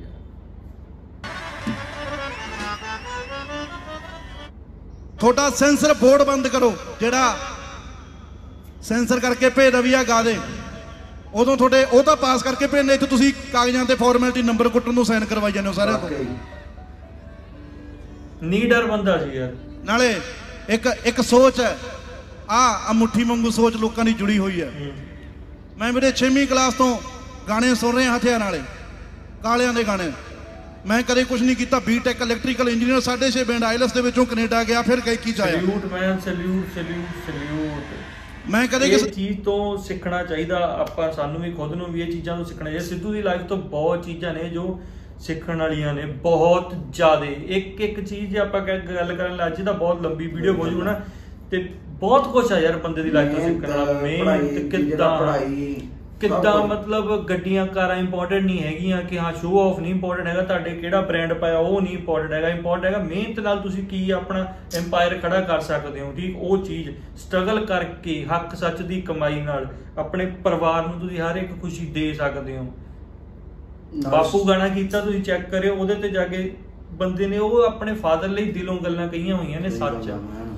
ਤੁਹਾਡਾ ਸੈਂਸਰ ਬੋਰਡ ਬੰਦ ਕਰੋ, ਜਿਹੜਾ ਸੈਂਸਰ ਕਰਕੇ ਭੇਜਦਾ ਵੀ ਆ ਗਾ ਦੇ, ਉਦੋਂ ਤੁਹਾਡੇ ਉਹ ਤਾਂ ਪਾਸ ਕਰਕੇ ਭੇਜਦੇ, ਇੱਥੇ ਤੁਸੀਂ ਕਾਗਜ਼ਾਂ ਤੇ ਫਾਰਮੈਲਿਟੀ ਨੰਬਰ ਕੁੱਟਣ ਨੂੰ ਸਾਈਨ ਕਰਵਾਈ ਜਾਂਦੇ ਹੋ ਸਾਰਿਆਂ ਤੋਂ।
ਨੀਡਰ ਬੰਦਾ ਸੀ ਯਾਰ।
ਨਾਲੇ ਇੱਕ ਸੋਚ ਹੈ, ਆ ਮੁੱਠੀ ਵਾਂਗੂ ਸੋਚ ਲੋਕਾਂ ਦੀ ਜੁੜੀ ਹੋਈ ਹੈ। ਮੈਂ ਮੇਰੇ 6ਵੀਂ ਕਲਾਸ ਤੋਂ ਗਾਣੇ ਸੁਣ ਰਿਹਾ ਹਥਿਆਰਾਂ ਵਾਲੇ, ਕਾਲਿਆਂ ਦੇ ਗਾਣੇ। ਮੈਂ ਕਦੇ ਕੁਝ ਨਹੀਂ ਕੀਤਾ, BTech electrical engineer 6.5 band IELTS ਦੇ ਵਿੱਚੋਂ ਕੈਨੇਡਾ ਗਿਆ, ਫਿਰ ਗਾਇਕੀ ਚ ਆਇਆ।
Salute man, salute.
ਮੈਂ ਕਦੇ
ਇਸ ਚੀਜ਼ ਤੋਂ ਸਿੱਖਣਾ ਚਾਹੀਦਾ ਆਪਾਂ, ਸਾਨੂੰ ਵੀ ਖੁਦ ਨੂੰ ਵੀ ਇਹ ਚੀਜ਼ਾਂ ਤੋਂ ਸਿੱਖਣਾ ਚਾਹੀਦਾ। ਸਿੱਧੂ ਦੀ ਲਾਈਫ ਤੋਂ ਬਹੁਤ ਚੀਜ਼ਾਂ ਨੇ ਜੋ ਸਿੱਖਣ ਵਾਲੀਆਂ ਨੇ, ਬਹੁਤ ਜ਼ਿਆਦਾ। ਇੱਕ ਚੀਜ਼ ਜੇ ਆਪਾਂ ਗੱਲ ਕਰਨ ਲੱਗ ਜੀ ਤਾਂ ਬਹੁਤ ਲੰਬੀ ਵੀਡੀਓ ਹੋ ਜੂ ਨਾ, ਤੇ ਬਹੁਤ ਕੁਛ ਆ ਯਾਰ ਬੰਦੇ ਦੀ ਲਾਈਫ ਤੋਂ ਸਿੱਖਣ ਵਾਲਾ। ਮਿਹਨਤ ਕਿੱਦਾਂ ਮਤਲਬ ਗੱਡੀਆਂ ਕਾਰਾਂ ਇੰਪੋਰਟੈਂਟ ਨਹੀਂ ਹੈਗੀਆਂ ਕਿ ਹਾਂ ਸ਼ੋਅ ਆਫ ਨਹੀਂ ਇੰਪੋਰਟੈਂਟ ਹੈਗਾ, ਤੁਹਾਡੇ ਕਿਹੜਾ ਬ੍ਰਾਂਡ ਪਾਇਆ ਉਹ ਨਹੀਂ ਇੰਪੋਰਟੈਂਟ ਹੈਗਾ। ਇੰਪੋਰਟੈਂਟ ਹੈਗਾ ਮਿਹਨਤ ਨਾਲ ਤੁਸੀਂ ਕੀ ਆਪਣਾ ਐਮਪਾਇਰ ਖੜਾ ਕਰ ਸਕਦੇ ਹੋ, ਠੀਕ। ਉਹ ਚੀਜ਼ ਸਟਰਗਲ ਕਰਕੇ ਹੱਕ ਸੱਚ ਦੀ ਕਮਾਈ ਨਾਲ ਆਪਣੇ ਪਰਿਵਾਰ ਨੂੰ ਤੁਸੀਂ ਹਰ ਇੱਕ ਖੁਸ਼ੀ ਦੇ ਸਕਦੇ ਹੋ। ਬਾਪੂ ਗਾਣਾ ਕੀਤਾ ਤੁਸੀਂ ਚੈੱਕ ਕਰਿਓ, ਉਹਦੇ ਤੇ ਜਾ ਕੇ ਬੰਦੇ ਨੇ ਉਹ ਆਪਣੇ ਫਾਦਰ ਲਈ ਦਿਲੋਂ ਗੱਲਾਂ ਕਹੀਆਂ ਹੋਈਆਂ ਨੇ, ਸੱਚ।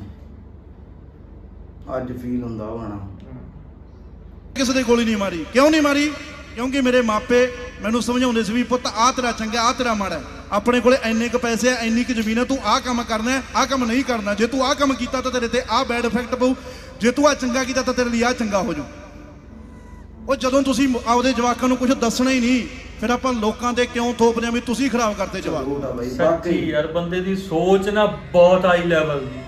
ਅੱਜ ਫੀਲ ਹੁੰਦਾ ਉਹ ਗਾਣਾ।
ਕਿਸੇ ਦੇ ਗੋਲੀ ਨਹੀਂ ਮਾਰੀ। ਕਿਉਂ ਨਹੀਂ ਮਾਰੀ? ਕਿਉਂਕਿ ਮੇਰੇ ਮਾਪੇ ਮੈਨੂੰ ਸਮਝਾਉਂਦੇ ਸੀ ਵੀ ਪੁੱਤ ਆਹ ਤੇਰਾ ਚੰਗਾ, ਆਹ ਤੇਰਾ ਮਾੜਾ। ਆਪਣੇ ਕੋਲੇ ਇੰਨੇ ਕੁ ਪੈਸੇ ਆ, ਇੰਨੀ ਕੁ ਜ਼ਮੀਨ ਆ, ਤੂੰ ਆਹ ਕੰਮ ਕਰਨਾ ਹੈ, ਆਹ ਕੰਮ ਨਹੀਂ ਕਰਨਾ। ਜੇ ਤੂੰ ਆਹ ਕੰਮ ਕੀਤਾ ਤਾਂ ਤੇਰੇ ਤੇ ਆਹ ਬੈਡ ਇਫੈਕਟ ਪਊ, ਜੇ ਤੂੰ ਆਹ ਚੰਗਾ ਕੀਤਾ ਤਾਂ ਤੇਰੇ ਲਈ ਆਹ ਚੰਗਾ ਹੋ ਜਾਊ। ਉਹ ਜਦੋਂ ਤੁਸੀਂ ਆਪਦੇ ਜਵਾਕਾਂ ਨੂੰ ਕੁਝ ਦੱਸਣਾ ਹੀ ਨਹੀਂ, ਫਿਰ ਆਪਾਂ ਲੋਕਾਂ ਤੇ ਕਿਉਂ ਥੋਪਦੇ ਆ ਵੀ ਤੁਸੀਂ ਖਰਾਬ ਕਰਦੇ ਜਵਾਕ।
ਸੱਚੀ ਯਾਰ ਬੰਦੇ ਦੀ ਸੋਚ ਨਾ ਬਹੁਤ ਹਾਈ ਲੈਵਲ ਦੀ।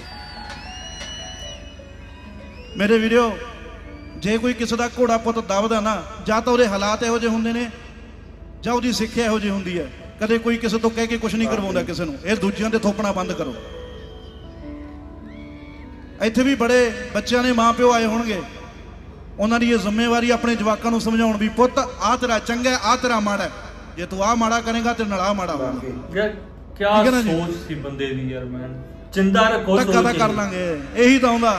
ਮੇਰੇ ਵੀਡੀਓ, ਜੇ ਕੋਈ ਕਿਸੇ ਦਾ ਘੋੜਾ ਪੁੱਤ ਦਬਦਾ ਨਾ, ਜਾਂ ਤਾਂ ਉਹਦੇ ਹਾਲਾਤ ਇਹੋ ਜਿਹੇ ਹੁੰਦੇ ਨੇ ਜਾਂ ਉਹਦੀ ਸਿੱਖਿਆ ਇਹੋ ਜਿਹੀ ਹੁੰਦੀ ਹੈ। ਕਦੇ ਕੋਈ ਕਿਸੇ ਤੋਂ ਕਹਿ ਕੇ ਕੁਝ ਨਹੀਂ ਕਰਵਾਉਂਦਾ ਕਿਸੇ ਨੂੰ। ਇਹ ਦੂਜਿਆਂ ਤੇ ਥੋਪਣਾ ਬੰਦ ਕਰੋ। ਇੱਥੇ ਵੀ ਬੜੇ ਬੱਚਿਆਂ ਦੇ ਮਾਂ ਪਿਓ ਆਏ ਹੋਣਗੇ, ਉਹਨਾਂ ਦੀ ਇਹ ਜ਼ਿੰਮੇਵਾਰੀ ਆਪਣੇ ਜਵਾਕਾਂ ਨੂੰ ਸਮਝਾਉਣ ਵੀ ਪੁੱਤ ਆ ਤੇਰਾ ਚੰਗਾ ਆ ਤੇਰਾ ਮਾੜਾ, ਜੇ ਤੂੰ ਆ ਮਾੜਾ ਕਰੇਗਾ ਤੇ ਨਾਲ ਆ ਮਾੜਾ ਹੋਊਗਾ।
ਯਾਰ ਕਿਆ ਸੋਚ ਸੀ ਬੰਦੇ ਦੀ ਯਾਰ, ਮੈਂ ਜਿੰਦਾ ਰੱਖੋ
ਧੱਕਾ ਤਾਂ ਕਰ ਲਾਂਗੇ, ਇਹੀ ਤਾਂ ਆਉਂਦਾ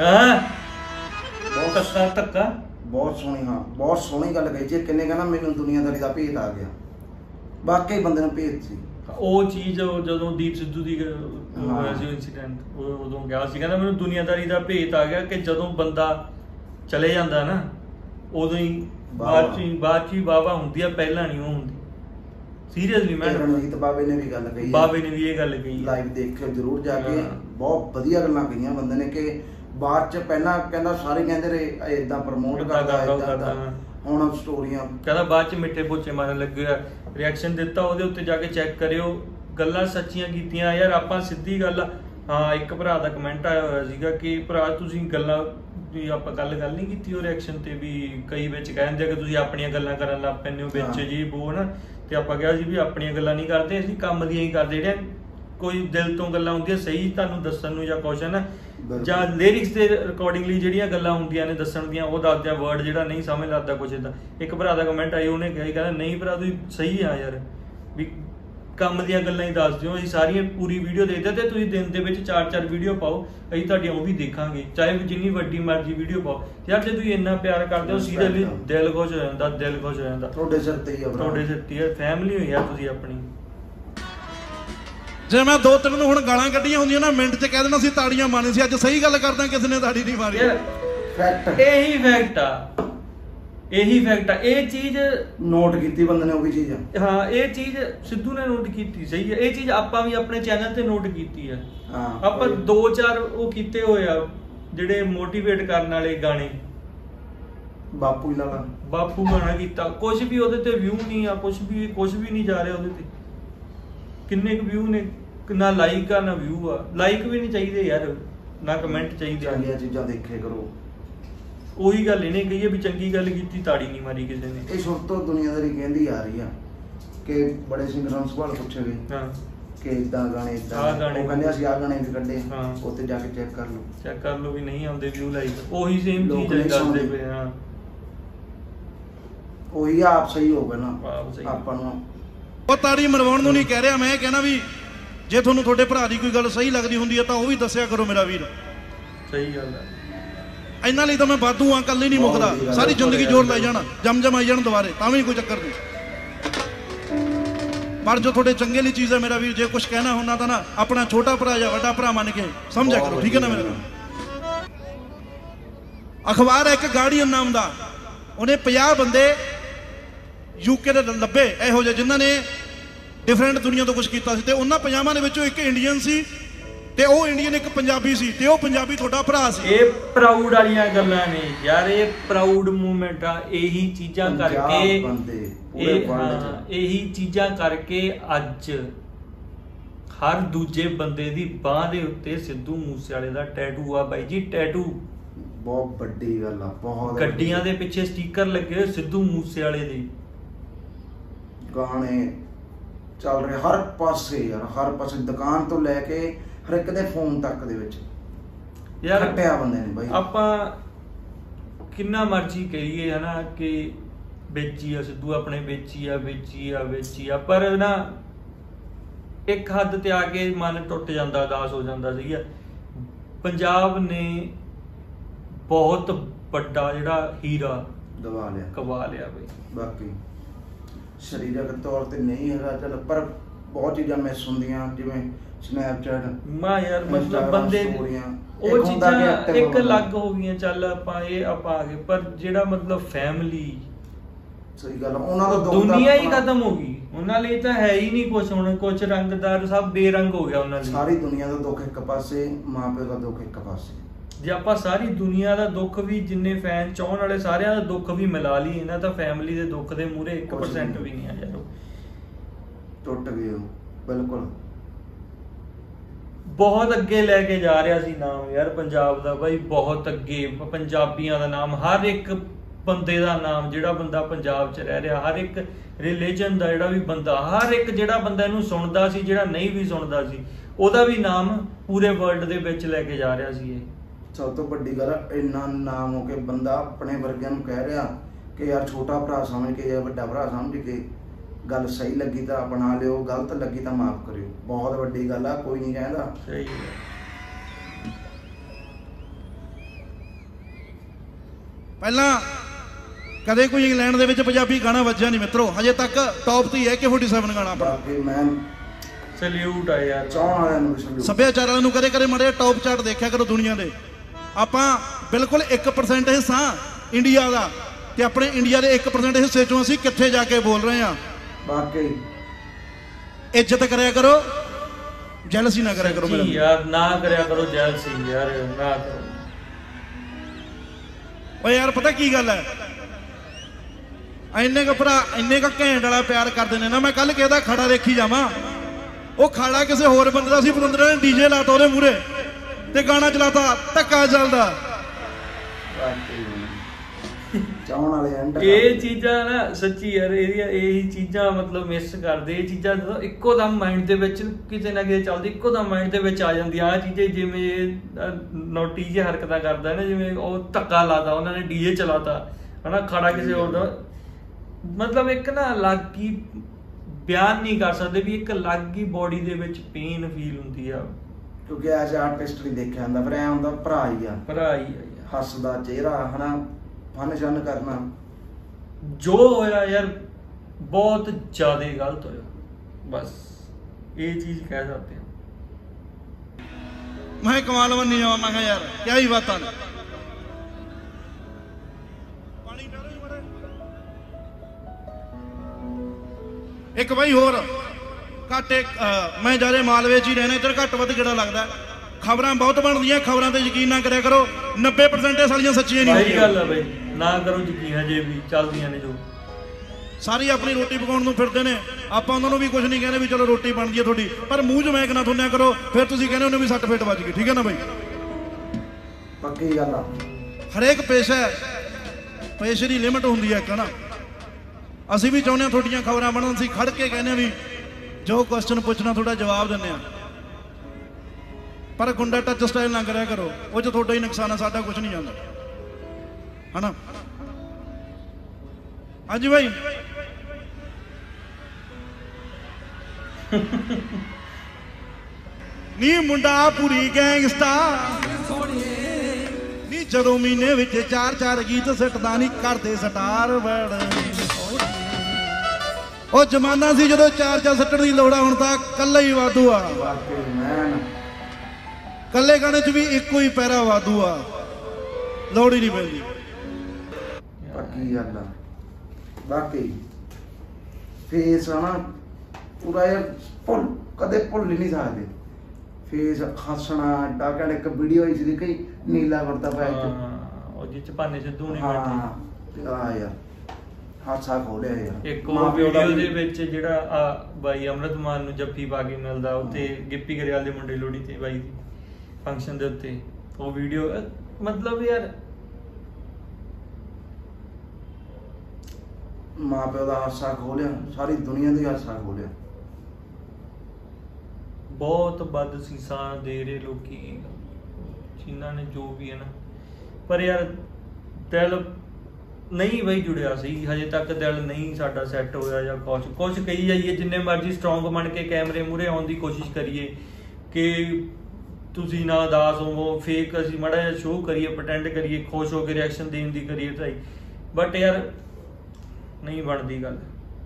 ਧੱਕਾ।
ਬਹੁਤ ਸੋਹਣੀ, ਹਾਂ ਬਹੁਤ ਸੋਹਣੀ ਗੱਲ ਕਹੀ ਜੀ। ਕਿੰਨੇ ਕਹਿੰਦਾ ਮੈਨੂੰ ਦੁਨੀਆਦਾਰੀ ਦਾ ਭੇਤ ਆ ਗਿਆ, ਵਾਕਈ ਬੰਦੇ ਨੂੰ ਭੇਤ ਸੀ।
ਉਹ ਚੀਜ਼ ਜਦੋਂ ਦੀਪ ਸਿੱਧੂ ਦੀ ਹੋਇਆ ਸੀ ਇਨਸੀਡੈਂਟ, ਉਦੋਂ ਗਿਆ ਸੀ ਕਹਿੰਦਾ ਮੈਨੂੰ ਦੁਨੀਆਦਾਰੀ ਦਾ ਭੇਤ ਆ ਗਿਆ ਕਿ ਜਦੋਂ ਬੰਦਾ ਚਲੇ ਜਾਂਦਾ ਨਾ ਉਦੋਂ ਹੀ ਬਾਅਦ ਚ ਵਾਹਵਾ ਹੁੰਦੀ ਆ, ਪਹਿਲਾਂ ਨਹੀਂ ਉਹ ਹੁੰਦੀ। ਸੀਰੀਅਸਲੀ ਮੈਂ
ਰਣਜੀਤ ਬਾਵੇ ਨੇ ਵੀ ਗੱਲ ਕਹੀ,
ਬਾਵੇ ਨੇ ਵੀ ਇਹ ਗੱਲ ਕਹੀ, ਲਾਈਵ
ਦੇਖਿਓ ਜਰੂਰ ਜਾ ਕੇ। ਬਹੁਤ ਵਧੀਆ ਗੱਲਾਂ ਕਹੀਆਂ ਬੰਦੇ ਨੇ ਕਿ ਬਾਅਦ ਚ ਪਹਿਲਾਂ ਕਹਿੰਦਾ ਸਾਰੇ ਕਹਿੰਦੇ ਰਹੇ ਇਦਾਂ ਪ੍ਰਮੋਟ ਕਰਦਾ, ਹੁਣ ਸਟੋਰੀਆਂ
ਕਹਿੰਦਾ ਬਾਅਦ ਚ ਮਿੱਠੇ ਪੋਚੇ ਮਾਰਨ ਲੱਗੇ ਆ। ਰਿਐਕਸ਼ਨ ਦਿੱਤਾ ਉਹਦੇ ਉੱਤੇ ਜਾ ਕੇ ਚੈੱਕ ਕਰਿਓ, ਗੱਲਾਂ ਸੱਚੀਆਂ ਕੀਤੀਆਂ ਯਾਰ। ਆਪਾਂ ਸਿੱਧੀ ਗੱਲ, ਹਾਂ ਇੱਕ ਭਰਾ ਦਾ ਕਮੈਂਟ ਆਇਆ ਹੋਇਆ ਸੀਗਾ ਕਿ ਭਰਾ ਤੁਸੀਂ ਗੱਲਾਂ ਵੀ ਆਪਾਂ ਗੱਲ ਨਹੀਂ ਕੀਤੀ ਉਹ ਰਿਐਕਸ਼ਨ ਤੇ, ਵੀ ਕਈ ਵਿੱਚ ਕਹਿੰਦੇ ਕਿ ਤੁਸੀਂ ਆਪਣੀਆਂ ਗੱਲਾਂ ਕਰਨ ਲੱਗ ਪੈਂਦੇ ਹੋ ਵਿੱਚ ਜੀ ਬੋ ਨਾ, ਤੇ ਆਪਾਂ ਕਿਹਾ ਸੀ ਵੀ ਆਪਣੀਆਂ ਗੱਲਾਂ ਨਹੀਂ ਕਰਦੇ, ਅਸੀਂ ਕੰਮ ਦੀਆਂ ਹੀ ਕਰਦੇ, ਜਿਹੜੀਆਂ ਕੋਈ ਦਿਲ ਤੋਂ ਗੱਲਾਂ ਹੁੰਦੀਆਂ ਸਹੀ ਤੁਹਾਨੂੰ ਦੱਸਣ ਨੂੰ ਜਾਂ ਕੁਛ ਹੈ ਨਾ, ਜਾਂ ਲਿਰਿਕਸ ਦੇ ਅਕੋਰਡਿੰਗਲੀ ਜਿਹੜੀਆਂ ਗੱਲਾਂ ਹੁੰਦੀਆਂ ਨੇ ਦੱਸਣ ਦੀਆਂ ਉਹ ਦੱਸਦੇ ਆ, ਵਰਡ ਜਿਹੜਾ ਨਹੀਂ ਸਮਝ ਲੱਗਦਾ ਕੁਛ ਏਦਾਂ। ਇੱਕ ਭਰਾ ਦਾ ਕਮੈਂਟ ਆਈ, ਉਹਨੇ ਕਹਿੰਦਾ ਨਹੀਂ ਭਰਾ ਤੁਸੀਂ ਸਹੀ ਆ ਯਾਰ, ਵੀ ਕੰਮ ਦੀਆਂ ਗੱਲਾਂ ਹੀ ਦੱਸ ਦਿਓ, ਅਸੀਂ ਸਾਰੀਆਂ ਪੂਰੀ ਵੀਡੀਓ ਦੇਖਦੇ ਤੇ ਤੁਸੀਂ ਦਿਨ ਦੇ ਵਿੱਚ 4-4 ਵੀਡੀਓ ਪਾਓ, ਅਸੀਂ ਤੁਹਾਡੀਆਂ ਉਹ ਵੀ ਦੇਖਾਂਗੇ, ਚਾਹੇ ਜਿੰਨੀ ਵੱਡੀ ਮਰਜ਼ੀ ਵੀਡੀਓ ਪਾਓ ਯਾਰ। ਜੇ ਤੁਸੀਂ ਇੰਨਾ ਪਿਆਰ ਕਰਦੇ ਹੋ ਸੀਰੀਅਸਲੀ ਦਿਲ ਖੁਸ਼ ਹੋ ਜਾਂਦਾ, ਦਿਲ ਖੁਸ਼ ਹੋ ਜਾਂਦਾ।
ਤੁਹਾਡੇ ਸਿਰ ਤੇ ਹੀ ਆ,
ਤੁਹਾਡੇ ਸਿਰ ਤੇ ਫੈਮਿਲੀ ਹੋਈ ਯਾਰ ਤੁਸੀਂ ਆਪਣੀ।
ਜੇ ਮੈਂ 2-3 ਨੂੰ ਹੁਣ ਗਾਲਾਂ ਕੱਢੀਆਂ ਹੁੰਦੀਆਂ ਨਾ ਮਿੰਟ 'ਚ ਕਹਿ ਦੇਣਾ ਸੀ ਤਾੜੀਆਂ ਮਾਰਨੀ ਸੀ, ਅੱਜ ਸਹੀ ਗੱਲ ਕਰਦਾ ਕਿਸੇ ਨੇ ਤਾੜੀ ਨਹੀਂ ਮਾਰੀ।
ਇਹੀ ਫੈਕਟ ਆ, ਇਹੀ ਫੈਕਟ ਆ। ਇਹ ਚੀਜ਼
ਨੋਟ ਕੀਤੀ ਬੰਦੇ ਨੇ, ਉਹ ਵੀ ਚੀਜ਼
ਹਾਂ ਇਹ ਚੀਜ਼ ਸਿੱਧੂ ਨੇ ਨੋਟ ਕੀਤੀ, ਸਹੀ ਹੈ। ਇਹ ਚੀਜ਼ ਆਪਾਂ ਵੀ ਆਪਣੇ ਚੈਨਲ ਤੇ ਨੋਟ ਕੀਤੀ ਹੈ। ਆਪਾਂ 2-4 ਉਹ ਕੀਤੇ ਹੋਏ ਆ ਜਿਹੜੇ ਮੋਟੀਵੇਟ ਕਰਨ ਵਾਲੇ ਗਾਣੇ।
ਬਾਪੂ
ਗਾਣਾ ਕੀਤਾ, ਕੁਝ ਵੀ ਉਹਦੇ ਤੇ ਵਿਊ ਨਹੀਂ ਆ, ਕੁਝ ਵੀ ਨਹੀਂ ਜਾ ਰਿਹਾ ਉਹਦੇ ਤੇ। ਕਿੰਨੇ ਕੁ ਵਿਊ ਨੇ, ਨਾ ਲਾਈਕ ਆ ਨਾ ਵਿਊ ਆ। ਲਾਈਕ ਵੀ ਨਹੀਂ ਚਾਹੀਦੇ ਯਾਰ, ਨਾ ਕਮੈਂਟ ਚਾਹੀਦੇ।
ਚੰਗੀਆਂ ਚੀਜ਼ਾਂ ਦੇਖੇ ਕਰੋ।
ਉਹੀ ਗੱਲ ਇਹਨੇ ਕਹੀ ਹੈ ਵੀ ਚੰਗੀ ਗੱਲ ਕੀਤੀ ਤਾੜੀ ਨਹੀਂ ਮਾਰੀ ਕਿਸੇ ਨੇ।
ਇਹ ਸ਼ੁਰੂ ਤੋਂ ਦੁਨੀਆਦਾਰੀ ਕਹਿੰਦੀ ਆ ਰਹੀ ਆ ਕਿ ਬੜੇ ਸਿੰਗਰਾਂ ਨੂੰ ਸਵਾਲ ਪੁੱਛੇ ਗਏ ਕਿ ਇਦਾਂ ਗਾਣੇ ਇਦਾਂ, ਉਹ ਕਹਿੰਦੇ ਅਸੀਂ ਆ ਗਾਣੇ ਵੀ ਕੱਢੇ, ਉੱਥੇ ਜਾ ਕੇ ਚੈੱਕ ਕਰ ਲਓ ਵੀ ਨਹੀਂ ਆਉਂਦੇ ਵਿਊ ਲਾਈਕ। ਉਹੀ ਸੇਮ ਚੀਜ਼ ਦੱਸਦੇ ਪਏ। ਹਾਂ ਉਹੀ ਆਪ ਸਹੀ ਹੋਵੇ ਨਾ, ਆਪਾਂ ਨੂੰ
ਉਹ ਤਾੜੀ ਮਰਵਾਉਣ ਨੂੰ ਨਹੀਂ ਕਹਿ ਰਿਹਾ ਮੈਂ, ਕਹਿਣਾ ਵੀ ਜੇ ਤੁਹਾਨੂੰ ਤੁਹਾਡੇ ਭਰਾ ਦੀ ਕੋਈ ਗੱਲ ਸਹੀ ਲੱਗਦੀ ਹੁੰਦੀ ਹੈ ਤਾਂ ਉਹ ਵੀ ਦੱਸਿਆ ਕਰੋ ਮੇਰਾ ਵੀਰ।
ਸਹੀ ਗੱਲ ਹੈ।
ਇਹਨਾਂ ਲਈ ਤਾਂ ਮੈਂ ਵਾਧੂ ਆ, ਕੱਲ ਹੀ ਨਹੀਂ ਮੁੱਕਦਾ, ਸਾਰੀ ਜ਼ਿੰਦਗੀ ਜ਼ੋਰ ਲੈ ਜਾਣਾ, ਜਮ ਆਈ ਜਾਣ ਦੁਬਾਰੇ, ਤਾਂ ਵੀ ਕੋਈ ਚੱਕਰ ਨਹੀਂ। ਪਰ ਜੋ ਤੁਹਾਡੇ ਚੰਗੇ ਲਈ ਚੀਜ਼ ਹੈ ਮੇਰਾ ਵੀਰ, ਜੇ ਕੁਝ ਕਹਿਣਾ ਹੁੰਦਾ ਤਾਂ ਨਾ ਆਪਣਾ ਛੋਟਾ ਭਰਾ ਜਾਂ ਵੱਡਾ ਭਰਾ ਮੰਨ ਕੇ ਸਮਝਿਆ ਕਰੋ, ਠੀਕ ਹੈ ਨਾ ਮੇਰਾ। ਅਖਬਾਰ ਹੈ ਇੱਕ ਗਾਰਡੀਅਨ ਨਾਮ ਦਾ, ਉਹਨੇ 50 ਬੰਦੇ ਯੂਕੇ ਦੇ ਲੱਭੇ ਇਹੋ ਜਿਹੇ ਜਿਨ੍ਹਾਂ ਨੇ ਡਿਫਰੈਂਟ ਦੁਨੀਆ ਤੋਂ ਕੁਝ ਕੀਤਾ ਸੀ, ਤੇ ਉਹਨਾਂ 50 ਦੇ ਵਿੱਚੋਂ ਇੱਕ ਇੰਡੀਅਨ ਸੀ, ਤੇ ਉਹ ਇੰਡੀਅਨ ਇੱਕ ਪੰਜਾਬੀ ਸੀ, ਤੇ ਉਹ ਪੰਜਾਬੀ ਤੁਹਾਡਾ ਭਰਾ ਸੀ।
ਇਹ ਪ੍ਰਾਊਡ ਵਾਲੀਆਂ ਗੱਲਾਂ ਨੇ ਯਾਰ, ਇਹ ਪ੍ਰਾਊਡ ਮੂਵਮੈਂਟ ਆ। ਇਹੀ ਚੀਜ਼ਾਂ ਕਰਕੇ ਇਹੀ ਚੀਜ਼ਾਂ ਕਰਕੇ ਅੱਜ ਹਰ ਦੂਜੇ ਬੰਦੇ ਦੀ ਬਾਹ ਦੇ ਉੱਤੇ ਸਿੱਧੂ ਮੂਸੇਵਾਲੇ ਦਾ ਟੈਟੂ ਆ ਬਾਈ ਜੀ। ਟੈਟੂ
ਬਹੁਤ ਵੱਡੀ ਗੱਲ ਆ, ਬਹੁਤ।
ਗੱਡੀਆਂ ਦੇ ਪਿੱਛੇ ਸਟicker ਲੱਗੇ ਹੋਏ ਸਿੱਧੂ ਮੂਸੇਵਾਲੇ ਦੇ,
ਗਾਣੇ ਚੱਲ ਰਹੇ ਹਰ ਪਾਸੇ ਯਾਰ, ਹਰ ਪਾਸੇ, ਦੁਕਾਨ ਤੋਂ ਲੈ ਕੇ ਹਰ ਇੱਕ ਦੇ ਫੋਨ ਤੱਕ ਦੇ ਵਿੱਚ ਯਾਰ ਹਟਿਆ ਬੰਦੇ ਨੇ ਬਾਈ।
ਆਪਾਂ ਕਿੰਨਾ ਮਰਜ਼ੀ ਕਹੀਏ ਹਨਾ ਕਿ ਵੇਚੀ ਆ ਸਿੱਧੂ, ਆਪਣੇ ਵੇਚੀ ਆ, ਪਰ ਨਾ ਇੱਕ ਹੱਦ ਤੇ ਆ ਕੇ ਮਨ ਟੁੱਟ ਜਾਂਦਾ, ਉਦਾਸ ਹੋ ਜਾਂਦਾ ਸੀਗਾ। ਪੰਜਾਬ ਨੇ ਬਹੁਤ ਵੱਡਾ ਜਿਹੜਾ ਹੀਰਾ ਕਵਾ ਲਿਆ ਬਈ।
ਬਾਕੀ ਸਰੀਰਕ ਤੌਰ ਤੇ ਨਹੀਂ ਹੈਗਾ ਚੱਲ, ਪਰ ਬਹੁਤ ਚੀਜ਼ਾਂ ਮਿਸ ਹੁੰਦੀਆਂ, ਜਿਵੇਂ ਸਨੈਪਚੈਟ
ਯਾਰ ਮਤਲਬ ਬੰਦੇ ਉਹ ਚੀਜ਼ਾਂ ਇੱਕ ਅਲੱਗ ਹੋ ਗਈਆਂ। ਚੱਲ ਆਪਾਂ ਆ ਗਏ, ਪਰ ਜਿਹੜਾ ਮਤਲਬ ਫੈਮਿਲੀ,
ਸਹੀ ਗੱਲ, ਉਹਨਾਂ ਦਾ
ਦੁਨੀਆ ਹੀ ਖਤਮ ਹੋ ਗਈ। ਉਹਨਾਂ ਲਈ ਤਾਂ ਹੈ ਹੀ ਨਹੀਂ ਕੁਛ, ਹੁਣ ਕੁਛ ਰੰਗਦਾਰ ਸਭ ਬੇਰੰਗ ਹੋ ਗਿਆ ਉਹਨਾਂ ਲਈ।
ਸਾਰੀ ਦੁਨੀਆ ਦਾ ਦੁੱਖ ਇੱਕ ਪਾਸੇ, ਮਾਂ ਪਿਓ ਦਾ ਦੁੱਖ ਇੱਕ ਪਾਸੇ।
ਜੇ ਆਪਾਂ ਸਾਰੀ ਦੁਨੀਆ ਦਾ ਦੁੱਖ ਵੀ, ਜਿੰਨੇ ਫੈਨ ਚਾਹਣ ਵਾਲੇ ਸਾਰਿਆਂ ਦਾ ਦੁੱਖ ਵੀ ਮਿਲਾ ਲਈ ਇਹਨਾਂ, ਤਾਂ ਫੈਮਿਲੀ ਦੇ ਦੁੱਖ ਦੇ ਮੂਹਰੇ 1% ਵੀ ਨਹੀਂ ਆ ਯਾਰ।
ਟੁੱਟ ਗਏ ਹੋ ਬਿਲਕੁਲ।
ਬਹੁਤ ਅੱਗੇ ਲੈ ਕੇ ਜਾ ਰਿਹਾ ਸੀ ਨਾਮ ਯਾਰ ਪੰਜਾਬ ਦਾ ਬਾਈ, ਬਹੁਤ ਅੱਗੇ। ਪੰਜਾਬੀਆਂ ਦਾ ਨਾਮ, ਹਰ ਇੱਕ ਬੰਦੇ ਦਾ ਨਾਮ, ਜਿਹੜਾ ਬੰਦਾ ਪੰਜਾਬ 'ਚ ਰਹਿ ਰਿਹਾ, ਹਰ ਇੱਕ ਰਿਲੀਜਨ ਦਾ ਜਿਹੜਾ ਵੀ ਬੰਦਾ, ਹਰ ਇੱਕ ਜਿਹੜਾ ਬੰਦਾ ਇਹਨੂੰ ਸੁਣਦਾ ਸੀ, ਜਿਹੜਾ ਨਹੀਂ ਵੀ ਸੁਣਦਾ ਸੀ, ਉਹਦਾ ਵੀ ਨਾਮ ਪੂਰੇ ਵਰਲਡ ਦੇ ਵਿੱਚ ਲੈ ਕੇ ਜਾ ਰਿਹਾ ਸੀ ਇਹ।
सब तो बड़ी गल इन्ना नाम हो के बंदा अपने वर्गिਆਂ ਨੂੰ कह रहा कि यार छोटा भरा समझ के या बड़ा भरा समझ के गल सही लगी तो अपना लियो, गलत लगी तो माफ करियो। बहुत बड़ी गल है, कोई नहीं कहता।
सही है।
पहला कदे कोई इंग्लैंड दे विच पंजाबी गाना वज्जा नहीं मित्रो, हजे तक टॉप ते ही है AK47 गाना अपना।
मैं
सैल्यूट है यार
चाहण वालिਆਂ ਨੂੰ सैल्यूट।
सभ्याचार वालों कदे कदे मड़े टॉप चार्ट देखा करो दुनिया दे। आपां बिल्कुल 1% हिस्सा इंडिया दा ते अपने इंडिया दे 1% हिस्से चों असीं कित्थे जाके बोल रहे हां।
वाकई
इज्जत करया करो, जेलसी ना करया करो मेरे
यार, ना करया करो जेलसी यार, ना करो।
ओ यार पता की गल है, इन्ने का भरा इन्ने का घैंट वाला प्यार करते ने ना। मैं कल कहता खड़ा देखी जावा, वो खाड़ा किसी होर बंदे दा सी, पतंदर ने डीजे लाता ਉਹਦੇ ਮੂਹਰੇ ਤੇ गाना चलाता, धक्का चलदा।
ਚਾਹਣ ਵਾਲੇ ਐਂਡ
ਇਹ ਚੀਜ਼ਾਂ ਨਾ ਸੱਚੀ ਯਾਰ, ਇਹੀ ਚੀਜ਼ਾਂ ਮਤਲਬ ਮਿਸ ਕਰਦੇ। ਇਹ ਚੀਜ਼ਾਂ ਜਦੋਂ ਇੱਕੋ ਦਮ ਮਾਈਂਡ ਦੇ ਵਿੱਚ ਕਿਤੇ ਨਾ ਕਿਤੇ ਚੱਲਦੀ, ਇੱਕੋ ਦਮ ਮਾਈਂਡ ਦੇ ਵਿੱਚ ਆ ਜਾਂਦੀ ਆ ਚੀਜ਼ਾਂ। ਜਿਵੇਂ ਨੋਟੀ ਜਿਹੀ ਹਰਕਤਾਂ ਕਰਦਾ ਨਾ, ਜਿਵੇਂ ਉਹ ਧੱਕਾ ਲਾਤਾ ਉਹਨਾਂ ਨੇ, ਡੀਜੇ ਚਲਾਤਾ ਹਨਾ, ਖਾੜਾ ਕਿਸੇ ਹੋਰ ਦਾ, ਮਤਲਬ ਇੱਕ ਨਾ ਅਲੱਗ ਹੀ ਬਿਆਨ ਨਹੀਂ ਕਰ ਸਕਦੇ ਵੀ ਇੱਕ ਅਲੱਗ ਹੀ ਬੋਡੀ ਦੇ ਵਿੱਚ ਪੇਨ ਫੀਲ ਹੁੰਦੀ ਆ।
ਕਿਉਂਕਿ ਐਜ਼ ਆਰਟਿਸਟ ਨਹੀਂ ਦੇਖਿਆ ਜਾਂਦਾ, ਪਰ ਐ ਹੁੰਦਾ ਭਰਾ ਹੀ ਆ, ਹੱਸਦਾ ਚਿਹਰਾ ਹਨਾ, ਫਨ ਸ਼ਨ ਕਰਨਾ।
ਜੋ ਹੋਇਆ ਯਾਰ ਬਹੁਤ ਜ਼ਿਆਦਾ ਗਲਤ ਹੋਇਆ, ਬਸ ਇਹ ਚੀਜ਼ ਕਹਿ ਸਕਦੇ ਹਾਂ।
मैं कमाल बनी जावा, मैं यार क्या ही बात है। एक भाई होर घट मैं जारे मालवे च ही रहना, इधर घट वध गेड़ा लगता। खबरां बहुत बनदियां, खबरां ते यकीन ना करिया करो, 90% सारियां सच्चियां नहीं।
सही गल है भाई, ना करो यकीन, हजे भी चलदियां ने जो
सारी अपनी रोटी पकाउण नूं फिरदे ने। आपां उन्हां नूं भी कुछ नहीं कहने भी चलो रोटी बन गई है थोड़ी, पर मूँह च महक ना थुन्या करो, फिर तुसीं कहने उन्हें भी 60 फिट बज गई। ठीक है ना भाई,
पक्की गल आ।
हरेक पेशा पेशे की लिमिट होंदी है एक ना। असीं भी चाहुंदे हां थोड़ियां खबरां बनन, असीं खड़ के कहने भी जो क्वेश्चन पूछना थोड़ा जवाब दिंदे आ, पर गुंडा टच स्टाइल ना करिया करो, वो जो थोड़ा ही नुकसान है, साडा कुछ नहीं जांदा है ना। हाँ जी भाई नी मुंडा पूरी गैंगस्टा नी, जदों महीने विच 4-4 गीत सटदा नहीं करदे स्टार बड़। ओ जमाना सी जदों 4-4 सट्टण दी लोड़, हुण तां कल्ला ही वाधू आ। कल्ले गाने च भी इक्को ही पैरा वाधू आ, लोड़ ही नहीं पैंदी।
पक्की गल आ। वाकई फेस है ना पूरा यार, भुल कदे भुल ही नहीं सकते। फेस हसना एडा घैंट, एक वीडियो आई सी कई नीला कुर्ता पाया
ਉਹ ਜਿਹ ਚ ਭਾਨੇ ਸਿੱਧੂ ਨਹੀਂ ਬੈਠੀ।
ਹਾਂ ਯਾਰ ਹਾਸਾ ਖੋਲਿਆ ਯਾਰ।
ਇੱਕ ਉਹ ਵੀਡੀਓ ਦੇ ਵਿੱਚ ਜਿਹੜਾ ਆ ਬਾਈ ਅੰਮ੍ਰਿਤਮਾਨ ਨੂੰ ਜੱਫੀ ਪਾ ਕੇ ਮਿਲਦਾ, ਉੱਥੇ ਗਿੱਪੀ ਗਰੇਵਾਲ ਦੇ ਮੁੰਡੇ ਲੋਹੜੀ ਤੇ ਬਾਈ ਦੀ ਫੰਕਸ਼ਨ ਦੇ ਉੱਤੇ, ਉਹ ਵੀਡੀਓ ਮਤਲਬ ਯਾਰ
ਮਾਂ ਪਿਓ ਦਾ ਹਾਸਾ ਖੋਲਿਆ, ਸਾਰੀ ਦੁਨੀਆ ਦੀ ਹਾਸਾ ਖੋਲਿਆ।
ਬਹੁਤ ਵੱਧ ਸੀਸਾਂ ਦੇ ਰਹੇ ਲੋਕੀ ਜਿਨ੍ਹਾਂ ਨੇ ਜੋ ਵੀ ਹੈ ਨਾ, ਪਰ ਯਾਰ ਦਿਲ ਨਹੀਂ ਬਈ ਜੁੜਿਆ ਸੀ ਹਜੇ ਤੱਕ, ਦਿਲ ਨਹੀਂ ਸਾਡਾ ਸੈੱਟ ਹੋਇਆ ਜਾਂ ਕੁਛ ਕਹੀ ਜਾਈਏ, ਜਿੰਨੇ ਮਰਜ਼ੀ ਸਟਰੋਂਗ ਬਣ ਕੇ ਕੈਮਰੇ ਮੂਹਰੇ ਆਉਣ ਦੀ ਕੋਸ਼ਿਸ਼ ਕਰੀਏ ਕਿ ਤੁਸੀਂ ਨਾ ਉਦਾਸ ਹੋਵੋ, ਫੇਕ ਅਸੀਂ ਮਾੜਾ ਜਿਹਾ ਸ਼ੋਅ ਕਰੀਏ, ਪ੍ਰਟੈਂਡ ਕਰੀਏ, ਖੁਸ਼ ਹੋ ਕੇ ਰਿਐਕਸ਼ਨ ਦੇਣ ਦੀ ਕਰੀਏ ਟਰਾਈ, ਬਟ ਯਾਰ नहीं बनती गल।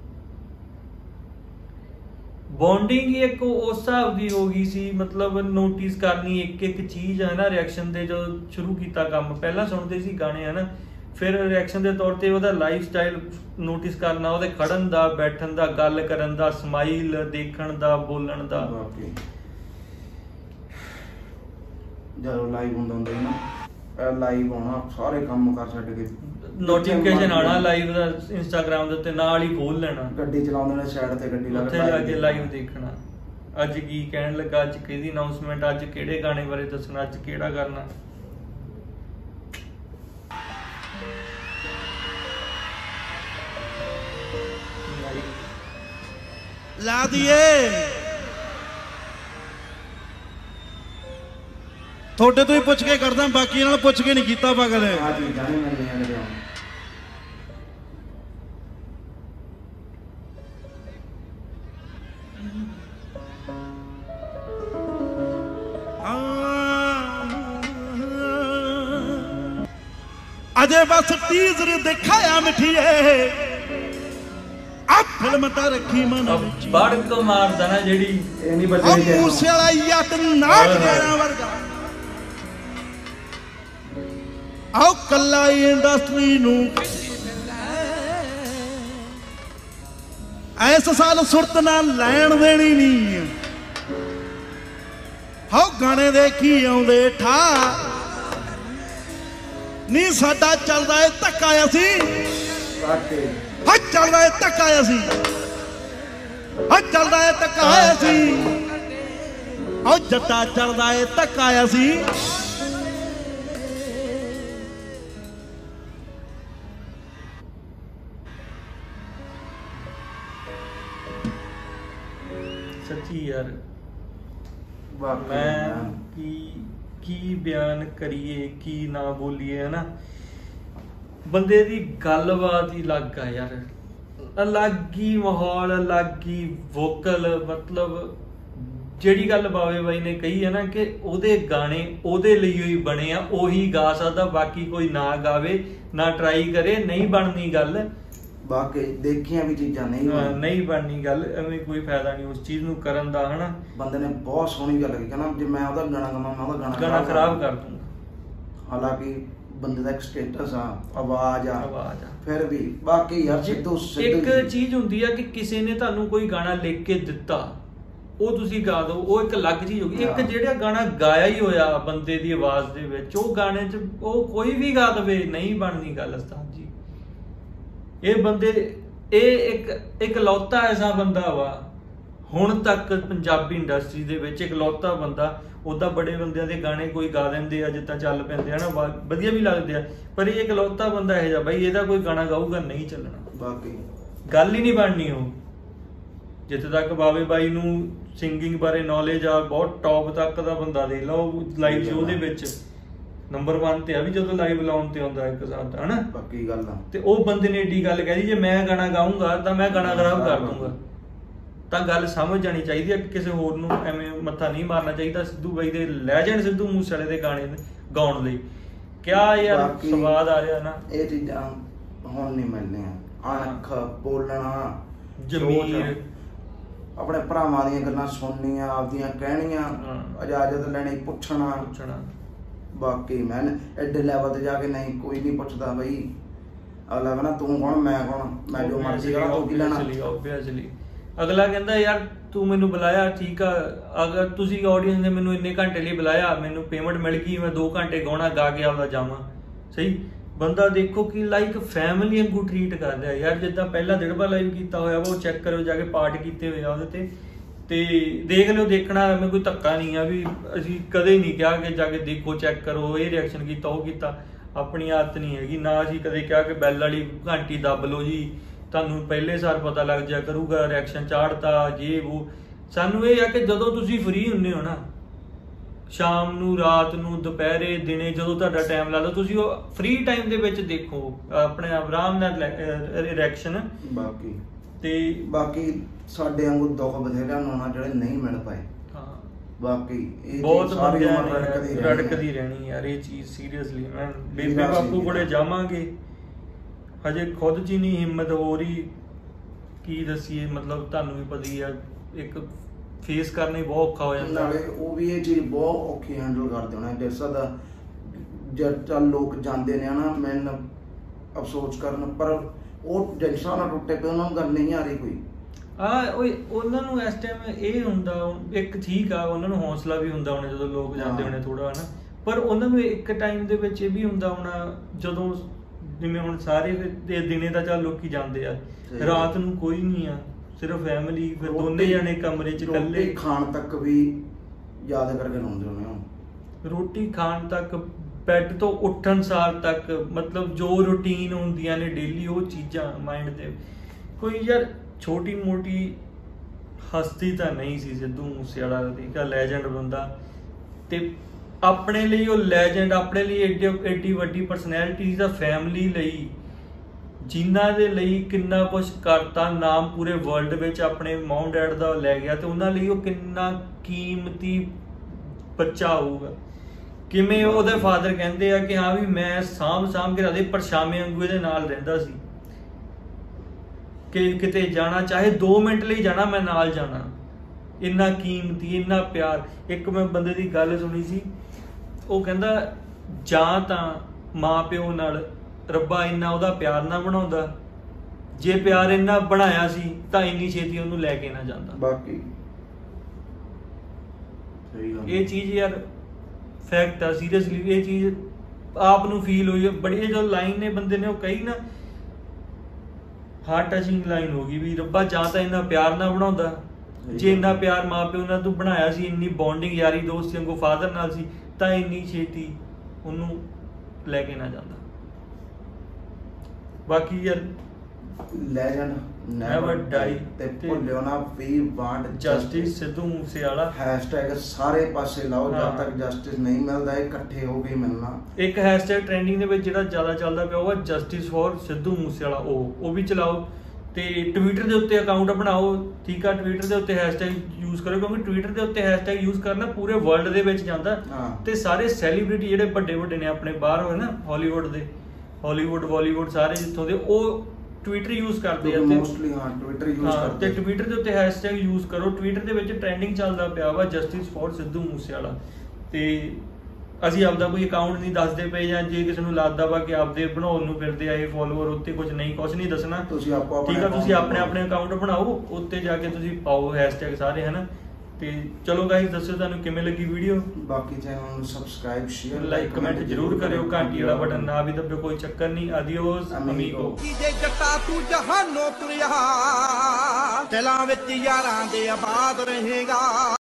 बॉन्डिंग ही एक उस हिसाब की हो गई सी, मतलब नोटिस करनी एक एक चीज़ है ना। रिएक्शन दे जो शुरू किया काम, पहला सुनते सी गाने है ना, फिर रिएक्शन के तौर पर वह लाइफ स्टाइल नोटिस करना, वो खड़न का, बैठन का, गल करन का, स्माइल देखण का, बोलन का।
जो लाइव होंदा ना, लाइव आना सारे काम कर छड्ड के,
नोटिफिकेशन आना लाइव दा इंस्टाग्राम दे उत्ते नाल ही खोल लेना,
गड्डी चलाउंदे ने साइड ते गड्डी ला
के जाके लाइव देखना, अज की कहन लगा, अज किहदी अनाउंसमेंट, अज किहड़े गाने बारे दसना, अज किहड़ा करना।
ला दिए ਤੁਹਾਡੇ ਤੋਂ ਹੀ ਪੁੱਛ ਕੇ ਕਰਦਾ, ਬਾਕੀ ਨਾਲ ਪੁੱਛ ਕੇ ਨਹੀਂ ਕੀਤਾ ਪਾਗਲ ਹੈ। अजे बस टीजर दिखाया मिठिए आ फिल्म ता रखी मन
बड़ को मारदा ना जेड़ी ए नहीं बच्चे
मूसे वाला यत नाच गया वर्गा आओ कल्ला इंडस्ट्री नू ऐस साल सुरत ना लैन देनी नहीं हाओ गाने देखी आउंदे ठा नहीं साडा चलदा है धक्का असी चलदा है धक्का असी चलदा है धक्का असी जट्टा चलदा है धक्का असी
सच्ची यार मैं की बयान करिए की ना बोलिए है ना बंदे दी गलबात ही अलग है यार अलग ही माहौल अलग ही वोकल मतलब ਜਿਹੜੀ ਗੱਲ ਬਾਵੇ ਬਾਈ ਨੇ ਕਹੀ ਹੈ ਨਾ ਕਿ ਉਹਦੇ ਗਾਣੇ ਉਹਦੇ ਲਈ ਹੀ ਬਣੇ ਆ ਉਹੀ ਗਾ ਸਕਦਾ ਬਾਕੀ ਕੋਈ ਨਾ ਗਾਵੇ ਨਾ ਟਰਾਈ ਕਰੇ ਨਹੀਂ ਬਣਨੀ ਗੱਲ
ਬਾਕੀ ਦੇਖੀਆਂ ਵੀ ਚੀਜ਼ਾਂ
ਨਹੀਂ ਬਣਨੀ ਗੱਲ ਐਵੇਂ ਕੋਈ ਫਾਇਦਾ ਨਹੀਂ ਉਸ ਚੀਜ਼ ਨੂੰ ਕਰਨ ਦਾ ਹਨਾ
ਬੰਦੇ ਨੇ ਬਹੁਤ ਸੋਹਣੀ ਗੱਲ ਕਹੀ ਕਹਿੰਦਾ ਜੇ ਮੈਂ ਉਹਦਾ ਗਾਣਾ ਗਾਵਾਂ ਮੈਂ ਉਹਦਾ
ਗਾਣਾ ਖਰਾਬ ਕਰ ਦੂੰਗਾ
ਹਾਲਾਂਕਿ ਬੰਦੇ ਦਾ ਇੱਕ ਸਟੇਟਸ ਆ ਆਵਾਜ਼ ਆ ਫਿਰ ਵੀ ਬਾਕੀ ਯਾਰ ਸਿੱਧੂ
ਇੱਕ ਚੀਜ਼ ਹੁੰਦੀ ਆ ਕਿ ਕਿਸੇ ਨੇ ਤੁਹਾਨੂੰ ਕੋਈ ਗਾਣਾ ਲਿਖ ਕੇ ਦਿੱਤਾ ਉਹ ਤੁਸੀਂ ਗਾ ਦੋ ਉਹ ਇੱਕ ਅਲੱਗ ਚੀਜ਼ ਹੋ ਗਈ ਇੱਕ ਜਿਹੜਾ ਗਾਣਾ ਗਾਇਆ ਹੀ ਹੋਇਆ ਬੰਦੇ ਦੀ ਆਵਾਜ਼ ਦੇ ਵਿੱਚ ਉਹ ਗਾਣੇ 'ਚ ਉਹ ਕੋਈ ਵੀ ਗਾ ਦਵੇ ਨਹੀਂ ਬਣਨੀ ਗੱਲ ਉਸਤਾਦ ਜੀ ਇਹ ਬੰਦੇ ਇਹ ਇੱਕ ਲੌਤਾ ਐਸਾ ਬੰਦਾ ਵਾ ਹੁਣ ਤੱਕ ਪੰਜਾਬੀ ਇੰਡਸਟਰੀ ਦੇ ਵਿੱਚ ਇੱਕ ਲੌਤਾ ਬੰਦਾ ਉਦਾਂ ਬੜੇ ਬੰਦਿਆਂ ਦੇ ਗਾਣੇ ਕੋਈ ਗਾ ਦਿੰਦੇ ਆ ਜਿੱਦਾਂ ਚੱਲ ਪੈਂਦੇ ਆ ਨਾ ਵਧੀਆ ਵੀ ਲੱਗਦੇ ਆ ਪਰ ਇਹ ਇੱਕ ਲੌਤਾ ਬੰਦਾ ਇਹੋ ਜਿਹਾ ਬਾਈ ਇਹਦਾ ਕੋਈ ਗਾਣਾ ਗਾਊਗਾ ਨਹੀਂ ਚੱਲਣਾ
ਬਾਕੀ ਗੱਲ
ਹੀ ਨਹੀਂ ਬਣਨੀ ਉਹ ਜਿੱਥੇ ਤੱਕ ਬਾਵੇ ਬਾਈ ਨੂੰ ਸਿੰਗਿੰਗ ਬਾਰੇ ਨੌਲੇਜ ਆ ਬਹੁਤ ਟੌਪ ਤੱਕ ਦਾ ਬੰਦਾ ਦੇਖ ਲਓ ਲਾਈਵ ਸ਼ੋਅ ਦੇ ਵਿੱਚ ਨੰਬਰ 1 ਤੇ ਆ ਵੀ ਜਦੋਂ ਲਾਈਵ ਲਾਉਣ ਤੇ ਆਉਂਦਾ ਇੱਕ ਹਿਸਾਬ ਦਾ ਹਨਾ
ਪੱਕੀ ਗੱਲ ਆ
ਤੇ ਉਹ ਬੰਦੇ ਨੇ ਏਡੀ ਗੱਲ ਕਹਿ ਦੀ ਜੇ ਮੈਂ ਗਾਣਾ ਗਾਊਂਗਾ ਤਾਂ ਮੈਂ ਗਾਣਾ ਖਰਾਬ ਕਰ ਦੂੰਗਾ ਤਾਂ ਗੱਲ ਸਮਝ ਜਾਣੀ ਚਾਹੀਦੀ ਹੈ ਕਿ ਕਿਸੇ ਹੋਰ ਨੂੰ ਐਵੇਂ ਮੱਥਾ ਨਹੀਂ ਮਾਰਨਾ ਚਾਹੀਦਾ ਸਿੱਧੂ ਬਾਈ ਦੇ ਲੈਜੈਂਡ ਸਿੱਧੂ ਮੂਸੇਵਾਲੇ ਦੇ ਗਾਣੇ ਗਾਉਣ ਲਈ ਕਿਆ ਯਾਰ ਸਵਾਦ ਆ ਰਿਹਾ ਨਾ
ਇਹ ਚੀਜ਼ਾਂ ਹੁਣ ਨਹੀਂ ਮਿਲਣੀਆਂ ਅਣਖ ਬੋਲਣਾ
ਜ਼ਮੀਰ
ਆਪਣੇ ਭਰਾਵਾਂ ਦੀਆਂ ਗੱਲਾਂ ਸੁਣਨੀਆਂ ਆਪਦੀਆਂ ਕਹਿਣੀਆਂ ਇਜਾਜ਼ਤ ਲੈਣੀ ਪੁੱਛਣਾ ਬਾਕੀ ਮੈਂ ਐਡੇ ਲੈਵਲ ਤੇ ਜਾ ਕੇ ਨਹੀਂ ਕੋਈ ਨਹੀਂ ਪੁੱਛਦਾ ਬਈ ਅਗਲਾ ਕਹਿੰਦਾ ਤੂੰ ਕੌਣ ਮੈਂ ਕੌਣ ਮੈਂ ਜੋ ਮਰਜ਼ੀ ਕਰਾਂ ਤੂੰ ਕੀ ਲੈਣਾ
ਅਗਲਾ ਕਹਿੰਦਾ ਯਾਰ ਤੂੰ ਮੈਨੂੰ ਬੁਲਾਇਆ ਠੀਕ ਆ ਅਗਰ ਤੁਸੀਂ ਆਡੀਅנס ਨੇ ਮੈਨੂੰ ਇੰਨੇ ਘੰਟੇ ਲਈ ਬੁਲਾਇਆ ਮੈਨੂੰ ਪੇਮੈਂਟ ਮਿਲ ਗਈ ਮੈਂ 2 ਘੰਟੇ ਗਾਉਣਾ ਗਾ ਕੇ ਆਪਦਾ ਜਾਵਾਂ ਸਹੀ ਬੰਦਾ ਦੇਖੋ ਕਿ ਲਾਈਕ ਫੈਮਿਲੀ ਵਾਂਗੂ ਟਰੀਟ ਕਰਦਾ ਯਾਰ ਜਿੱਦਾਂ ਪਹਿਲਾਂ ਦਿੜਬਾ ਲਾਈਵ ਕੀਤਾ ਹੋਇਆ ਵਾ ਉਹ ਚੈੱਕ ਕਰੋ ਜਾ ਕੇ ਪਾਰਟ ਕੀਤੇ ਹੋਏ ਆ ਉਹਦੇ ਤੇ ਦੇਖ ਲਿਓ ਦੇਖਣਾ ਮੈਂ ਕੋਈ ਧੱਕਾ ਨਹੀਂ ਆ ਵੀ ਅਸੀਂ ਕਦੇ ਨਹੀਂ ਕਿਹਾ ਕਿ ਜਾ ਕੇ ਦੇਖੋ ਚੈੱਕ ਕਰੋ ਇਹ ਰਿਐਕਸ਼ਨ ਕੀਤਾ ਉਹ ਕੀਤਾ ਆਪਣੀ ਆਦਤ ਨਹੀਂ ਹੈਗੀ ਨਾ ਅਸੀਂ ਕਦੇ ਕਿਹਾ ਕਿ ਬੈਲ ਵਾਲੀ ਘੰਟੀ ਦੱਬ ਲਓ ਜੀ ਤੁਹਾਨੂੰ ਪਹਿਲੇ ਸਾਰ ਪਤਾ ਲੱਗ ਜਾ ਕਰੂਗਾ ਰਿਐਕਸ਼ਨ ਚਾੜਤਾ ਜੇ ਉਹ ਸਾਨੂੰ ਇਹ ਆ ਕਿ ਜਦੋਂ ਤੁਸੀਂ ਫ੍ਰੀ ਹੁੰਦੇ ਹੋ ਨਾ ਸ਼ਾਮ ਨੂੰ ਰਾਤ ਨੂੰ ਦੁਪਹਿਰੇ ਦਿਨੇ ਜਦੋਂ ਤੁਹਾਡਾ ਟਾਈਮ ਲੱਗਦਾ ਤੁਸੀਂ ਉਹ ਫ੍ਰੀ ਟਾਈਮ ਦੇ ਵਿੱਚ ਦੇਖੋ ਆਪਣੇ ਆਰਾਮ ਨਾਲ ਰਿਐਕਸ਼ਨ
ਬਾਕੀ ਸਾਡੇ ਵਾਂਗੂ ਦੁੱਖ ਬਥੇਰਿਆਂ ਨੂੰ ਆਉਣਾ ਜਿਹੜੇ ਨਹੀਂ ਮਿਲ ਪਾਏ ਬਾਕੀ ਇਹ
ਬਹੁਤ ਰੜਕਦੀ ਰਹਿਣੀ ਯਾਰ ਇਹ ਚੀਜ਼ ਸੀਰੀਅਸਲੀ ਮੈਂ ਬੇਬੇ ਬਾਪੂ ਕੋਲੇ ਜਾਵਾਂਗੇ ਹਜੇ ਖੁਦ ਚ ਹੀ ਨਹੀਂ ਹਿੰਮਤ ਹੋ ਰਹੀ ਕੀ ਦੱਸੀਏ ਮਤਲਬ ਤੁਹਾਨੂੰ ਵੀ ਪਤਾ ਹੀ ਆ ਇੱਕ ਫੇਸ ਕਰਨਾ ਹੀ ਬਹੁਤ ਔਖਾ ਹੋ ਜਾਂਦਾ
ਨਾਲੇ ਉਹ ਵੀ ਇਹ ਚੀਜ਼ ਬਹੁਤ ਔਖੀ ਹੈਂਡਲ ਕਰਦੇ ਹੋਣਾ ਜੈਸਾ ਦਾ ਜਦ ਲੋਕ ਜਾਂਦੇ ਨੇ ਨਾ ਮੈਨੂੰ ਅਫਸੋਸ ਕਰਨ ਪਰ ਉਹ ਜੈਸਾ ਨਾ ਟੁੱਟੇ ਪਏ ਉਹਨਾਂ ਨੂੰ ਗੱਲ ਨਹੀਂ ਆ ਰਹੀ ਕੋਈ
ਉਹਨਾਂ ਨੂੰ ਇਸ ਟਾਈਮ ਇਹ ਹੁੰਦਾ ਇੱਕ ਠੀਕ ਆ ਉਹਨਾਂ ਨੂੰ ਹੌਸਲਾ ਵੀ ਹੁੰਦਾ ਹੋਣਾ ਜਦੋਂ ਲੋਕ ਜਾਂਦੇ ਹੋਣੇ ਥੋੜਾ ਹਨਾ ਪਰ ਉਹਨਾਂ ਨੂੰ ਇੱਕ ਟਾਈਮ ਦੇ ਵਿੱਚ ਇਹ ਵੀ ਹੁੰਦਾ ਹੋਣਾ ਜਦੋਂ ਜਿਵੇਂ ਹੁਣ ਸਾਰੇ ਦਿਨੇ ਤਾਂ ਚੱਲ ਲੋਕੀ ਜਾਂਦੇ ਆ ਰਾਤ ਨੂੰ ਕੋਈ ਨਹੀਂ ਆ ਸਿਰਫ ਫੈਮਿਲੀ ਫਿਰ ਦੋਨੇ ਜਾਣੇ ਕਮਰੇ 'ਚ ਇਕੱਲੇ
ਖਾਣ ਤੱਕ ਵੀ ਯਾਦ ਕਰਕੇ ਲਾਉਂਦੇ ਹੋਣੇ
ਰੋਟੀ ਖਾਣ ਤੱਕ ਬੈੱਡ ਤੋਂ ਉੱਠਣ ਸਾਰ ਤੱਕ ਮਤਲਬ ਜੋ ਰੂਟੀਨ ਹੁੰਦੀਆਂ ਨੇ ਡੇਲੀ ਉਹ ਚੀਜ਼ਾਂ ਮਾਈਂਡ ਤੇ ਕੋਈ ਯਾਰ ਛੋਟੀ ਮੋਟੀ ਹਸਤੀ ਤਾਂ ਨਹੀਂ ਸੀ ਸਿੱਧੂ ਮੂਸੇਵਾਲਾ ਦੀ ਲੈਜੈਂਡ ਬੰਦਾ ਤੇ ਆਪਣੇ ਲਈ ਉਹ ਲੈਜੈਂਡ, ਆਪਣੇ ਲਈ ਏਡੀ ਵੱਡੀ ਪਰਸਨੈਲਿਟੀ ਦਾ, ਫੈਮਿਲੀ ਲਈ, ਜਿਨ੍ਹਾਂ ਦੇ ਲਈ ਕਿੰਨਾ ਕੁਝ ਕਰਤਾ, ਨਾਮ ਪੂਰੇ ਵਰਲਡ ਵਿੱਚ ਆਪਣੇ ਮਮ ਡੈਡ ਦਾ ਲੈ ਗਿਆ, ਤੇ ਉਹਨਾਂ ਲਈ ਉਹ ਕਿੰਨਾ ਕੀਮਤੀ ਬੱਚਾ ਹੋਊਗਾ। ਕਿਵੇਂ ਉਹਦੇ ਫਾਦਰ ਕਹਿੰਦੇ ਆ ਕਿ ਹਾਂ ਵੀ ਮੈਂ ਸਾਂਭ ਕੇ ਰੱਖਦੇ, ਪਰਛਾਵੇਂ ਵਾਂਗੂ ਇਹਦੇ ਨਾਲ ਰਹਿੰਦਾ ਸੀ, ਕਿ ਕਿਤੇ ਜਾਣਾ ਚਾਹੇ 2 ਮਿੰਟ ਲਈ ਜਾਣਾ, ਮੈਂ ਨਾਲ ਜਾਣਾ। ਇੰਨਾ ਕੀਮਤੀ, ਇੰਨਾ ਪਿਆਰ। ਇੱਕ ਮੈਂ ਬੰਦੇ ਦੀ ਗੱਲ ਸੁਣੀ ਸੀ, ਉਹ ਕਹਿੰਦਾ ਜਾਂ ਤਾਂ ਮਾਂ ਪਿਓ ਨਾਲ ਰੱਬਾ ਇੰਨਾ ਉਹਦਾ ਪਿਆਰ ਨਾ ਬਣਾਉਂਦਾ, ਜੇ ਪਿਆਰ ਇੰਨਾ ਬਣਾਇਆ ਸੀ ਤਾਂ ਇੰਨੀ ਛੇਤੀ ਉਹਨੂੰ ਲੈ ਕੇ ਨਾ ਜਾਂਦਾ।
ਬਾਕੀ
ਇਹ ਚੀਜ਼ ਯਾਰ ਫੈਕਟ ਆ, ਸੀਰੀਅਸਲੀ ਇਹ ਚੀਜ਼ ਆਪ ਨੂੰ ਫੀਲ ਹੋਈ। ਬੜੀ ਜੋ ਲਾਈਨ ਨੇ ਬੰਦੇ ਨੇ ਉਹ ਕਹੀ ਨਾ, ਹਾਰਟ ਟਚਿੰਗ ਲਾਈਨ ਹੋ ਗਈ ਵੀ ਰੱਬਾ ਜਾਂ ਤਾਂ ਇੰਨਾ ਪਿਆਰ ਨਾ ਬਣਾਉਂਦਾ, ਜੇ ਇੰਨਾ ਪਿਆਰ ਮਾਂ ਪਿਓ ਨਾਲ ਤੂੰ ਬਣਾਇਆ ਸੀ, ਇੰਨੀ ਬੌਂਡਿੰਗ ਯਾਰੀ ਦੋਸਤੀ ਵਾਂਗੂ ਫਾਦਰ ਨਾਲ ਸੀ, ਤਾਂ ਇੰਨੀ ਛੇਤੀ ਉਹਨੂੰ ਲੈ ਕੇ ਨਾ ਜਾਂਦਾ। ਬਾਕੀ ਯਾਰ
ਲੈਜੈਂਡ ਨੈਵਰ ਡਾਈ, ਤੇ ਭੁੱਲਿਓ ਨਾ we want
justice Sidhu Moosewala
hashtag ਸਾਰੇ ਪਾਸੇ ਲਾਓ। ਜਦ ਤੱਕ ਜਸਟਿਸ ਨਹੀਂ ਮਿਲਦਾ ਇਹ ਇਕੱਠੇ ਹੋ ਕੇ ਮਿਲਣਾ।
ਇੱਕ ਹੈਸ਼ਟੈਗ ਟ੍ਰੈਂਡਿੰਗ ਦੇ ਵਿੱਚ ਜਿਹੜਾ ਜ਼ਿਆਦਾ ਚੱਲਦਾ ਪਿਆ ਉਹ ਜਸਟਿਸ ਫॉर ਸਿੱਧੂ ਮੂਸੇਵਾਲਾ, ਉਹ ਵੀ ਚਲਾਓ। ਤੇ ਟਵਿੱਟਰ ਦੇ ਉੱਤੇ ਅਕਾਊਂਟ ਬਣਾਓ, ਠੀਕ ਆ, ਟਵਿੱਟਰ ਦੇ ਉੱਤੇ ਹੈਸ਼ਟੈਗ ਯੂਜ਼ ਕਰੋ, ਕਿਉਂਕਿ ਟਵਿੱਟਰ ਦੇ ਉੱਤੇ ਹੈਸ਼ਟੈਗ ਯੂਜ਼ ਕਰਨਾ ਪੂਰੇ ਵਰਲਡ ਦੇ ਵਿੱਚ ਜਾਂਦਾ। ਤੇ ਸਾਰੇ ਸੈਲੀਬ੍ਰਿਟੀ ਜਿਹੜੇ ਵੱਡੇ ਨੇ ਆਪਣੇ ਬਾਹਰ ਹੋਏ ਨਾ, ਹਾਲੀਵੁੱਡ ਦੇ, ਹਾਲੀਵੁੱਡ ਬਾਲੀਵੁੱਡ ਸਾਰੇ ਜਿੱਥੋਂ ਦੇ, ਉਹ ਟਵਿੱਟਰ ਯੂਜ਼ ਕਰਦੇ ਆ
ਮੋਸਟਲੀ। ਟਵਿੱਟਰ ਯੂਜ਼ ਕਰਦੇ
ਤੇ ਟਵਿੱਟਰ ਦੇ ਉੱਤੇ ਹੈਸ਼ਟੈਗ ਯੂਜ਼ ਕਰੋ। ਟਵਿੱਟਰ ਦੇ ਵਿੱਚ ਟ੍ਰੈਂਡਿੰਗ ਚੱਲਦਾ ਪਿਆ ਵਾ ਜਸਟਿਸ ਫॉर ਸਿੱਧੂ ਮੂਸੇਵਾਲਾ। ਤੇ ਅਸੀਂ ਆਪਦਾ ਕੋਈ ਅਕਾਊਂਟ ਨਹੀਂ ਦੱਸਦੇ ਪਏ, ਜਾਂ ਜੇ ਕਿਸੇ ਨੂੰ ਲੱਗਦਾ ਵਾ ਕਿ ਆਪਦੇ ਬਣਾਉਣ ਨੂੰ ਫਿਰਦੇ ਆ ਇਹ ਫੋਲੋਅਰ, ਉੱਤੇ ਕੁਝ ਨਹੀਂ ਦੱਸਣਾ,
ਤੁਸੀਂ ਆਪੋ
ਠੀਕ ਆ, ਤੁਸੀਂ ਆਪਣੇ ਅਕਾਊਂਟ ਬਣਾਓ, ਉੱਤੇ ਜਾ ਕੇ ਤੁਸੀਂ ਪਾਓ ਹੈਸ਼ਟੈਗ ਸਾਰੇ, ਹਨਾ। ਤੇ ਚਲੋ ਗਾਇਸ, ਦੱਸਿਓ ਤੁਹਾਨੂੰ ਕਿਵੇਂ ਲੱਗੀ ਵੀਡੀਓ।
ਬਾਕੀ ਚੈਨਲ ਨੂੰ ਸਬਸਕ੍ਰਾਈਬ, ਸ਼ੇਅਰ,
ਲਾਈਕ, ਕਮੈਂਟ ਜ਼ਰੂਰ ਕਰਿਓ, ਘੰਟੀ ਵਾਲਾ ਬਟਨ ਨਾ ਵੀ ਦੱਬਿਓ, ਕੋਈ ਚੱਕਰ ਨਹੀਂ। ਆਡੀਓਸ ਅਮੀਗੋ।
ਜੇ ਜੱਟਾ ਤੂੰ ਜਹਾਨੋਂ ਤੁਰਿਆ, ਦਿਲਾਂ ਵਿੱਚ ਯਾਰਾਂ ਦੇ ਆਬਾਦ ਰਹੇਗਾ।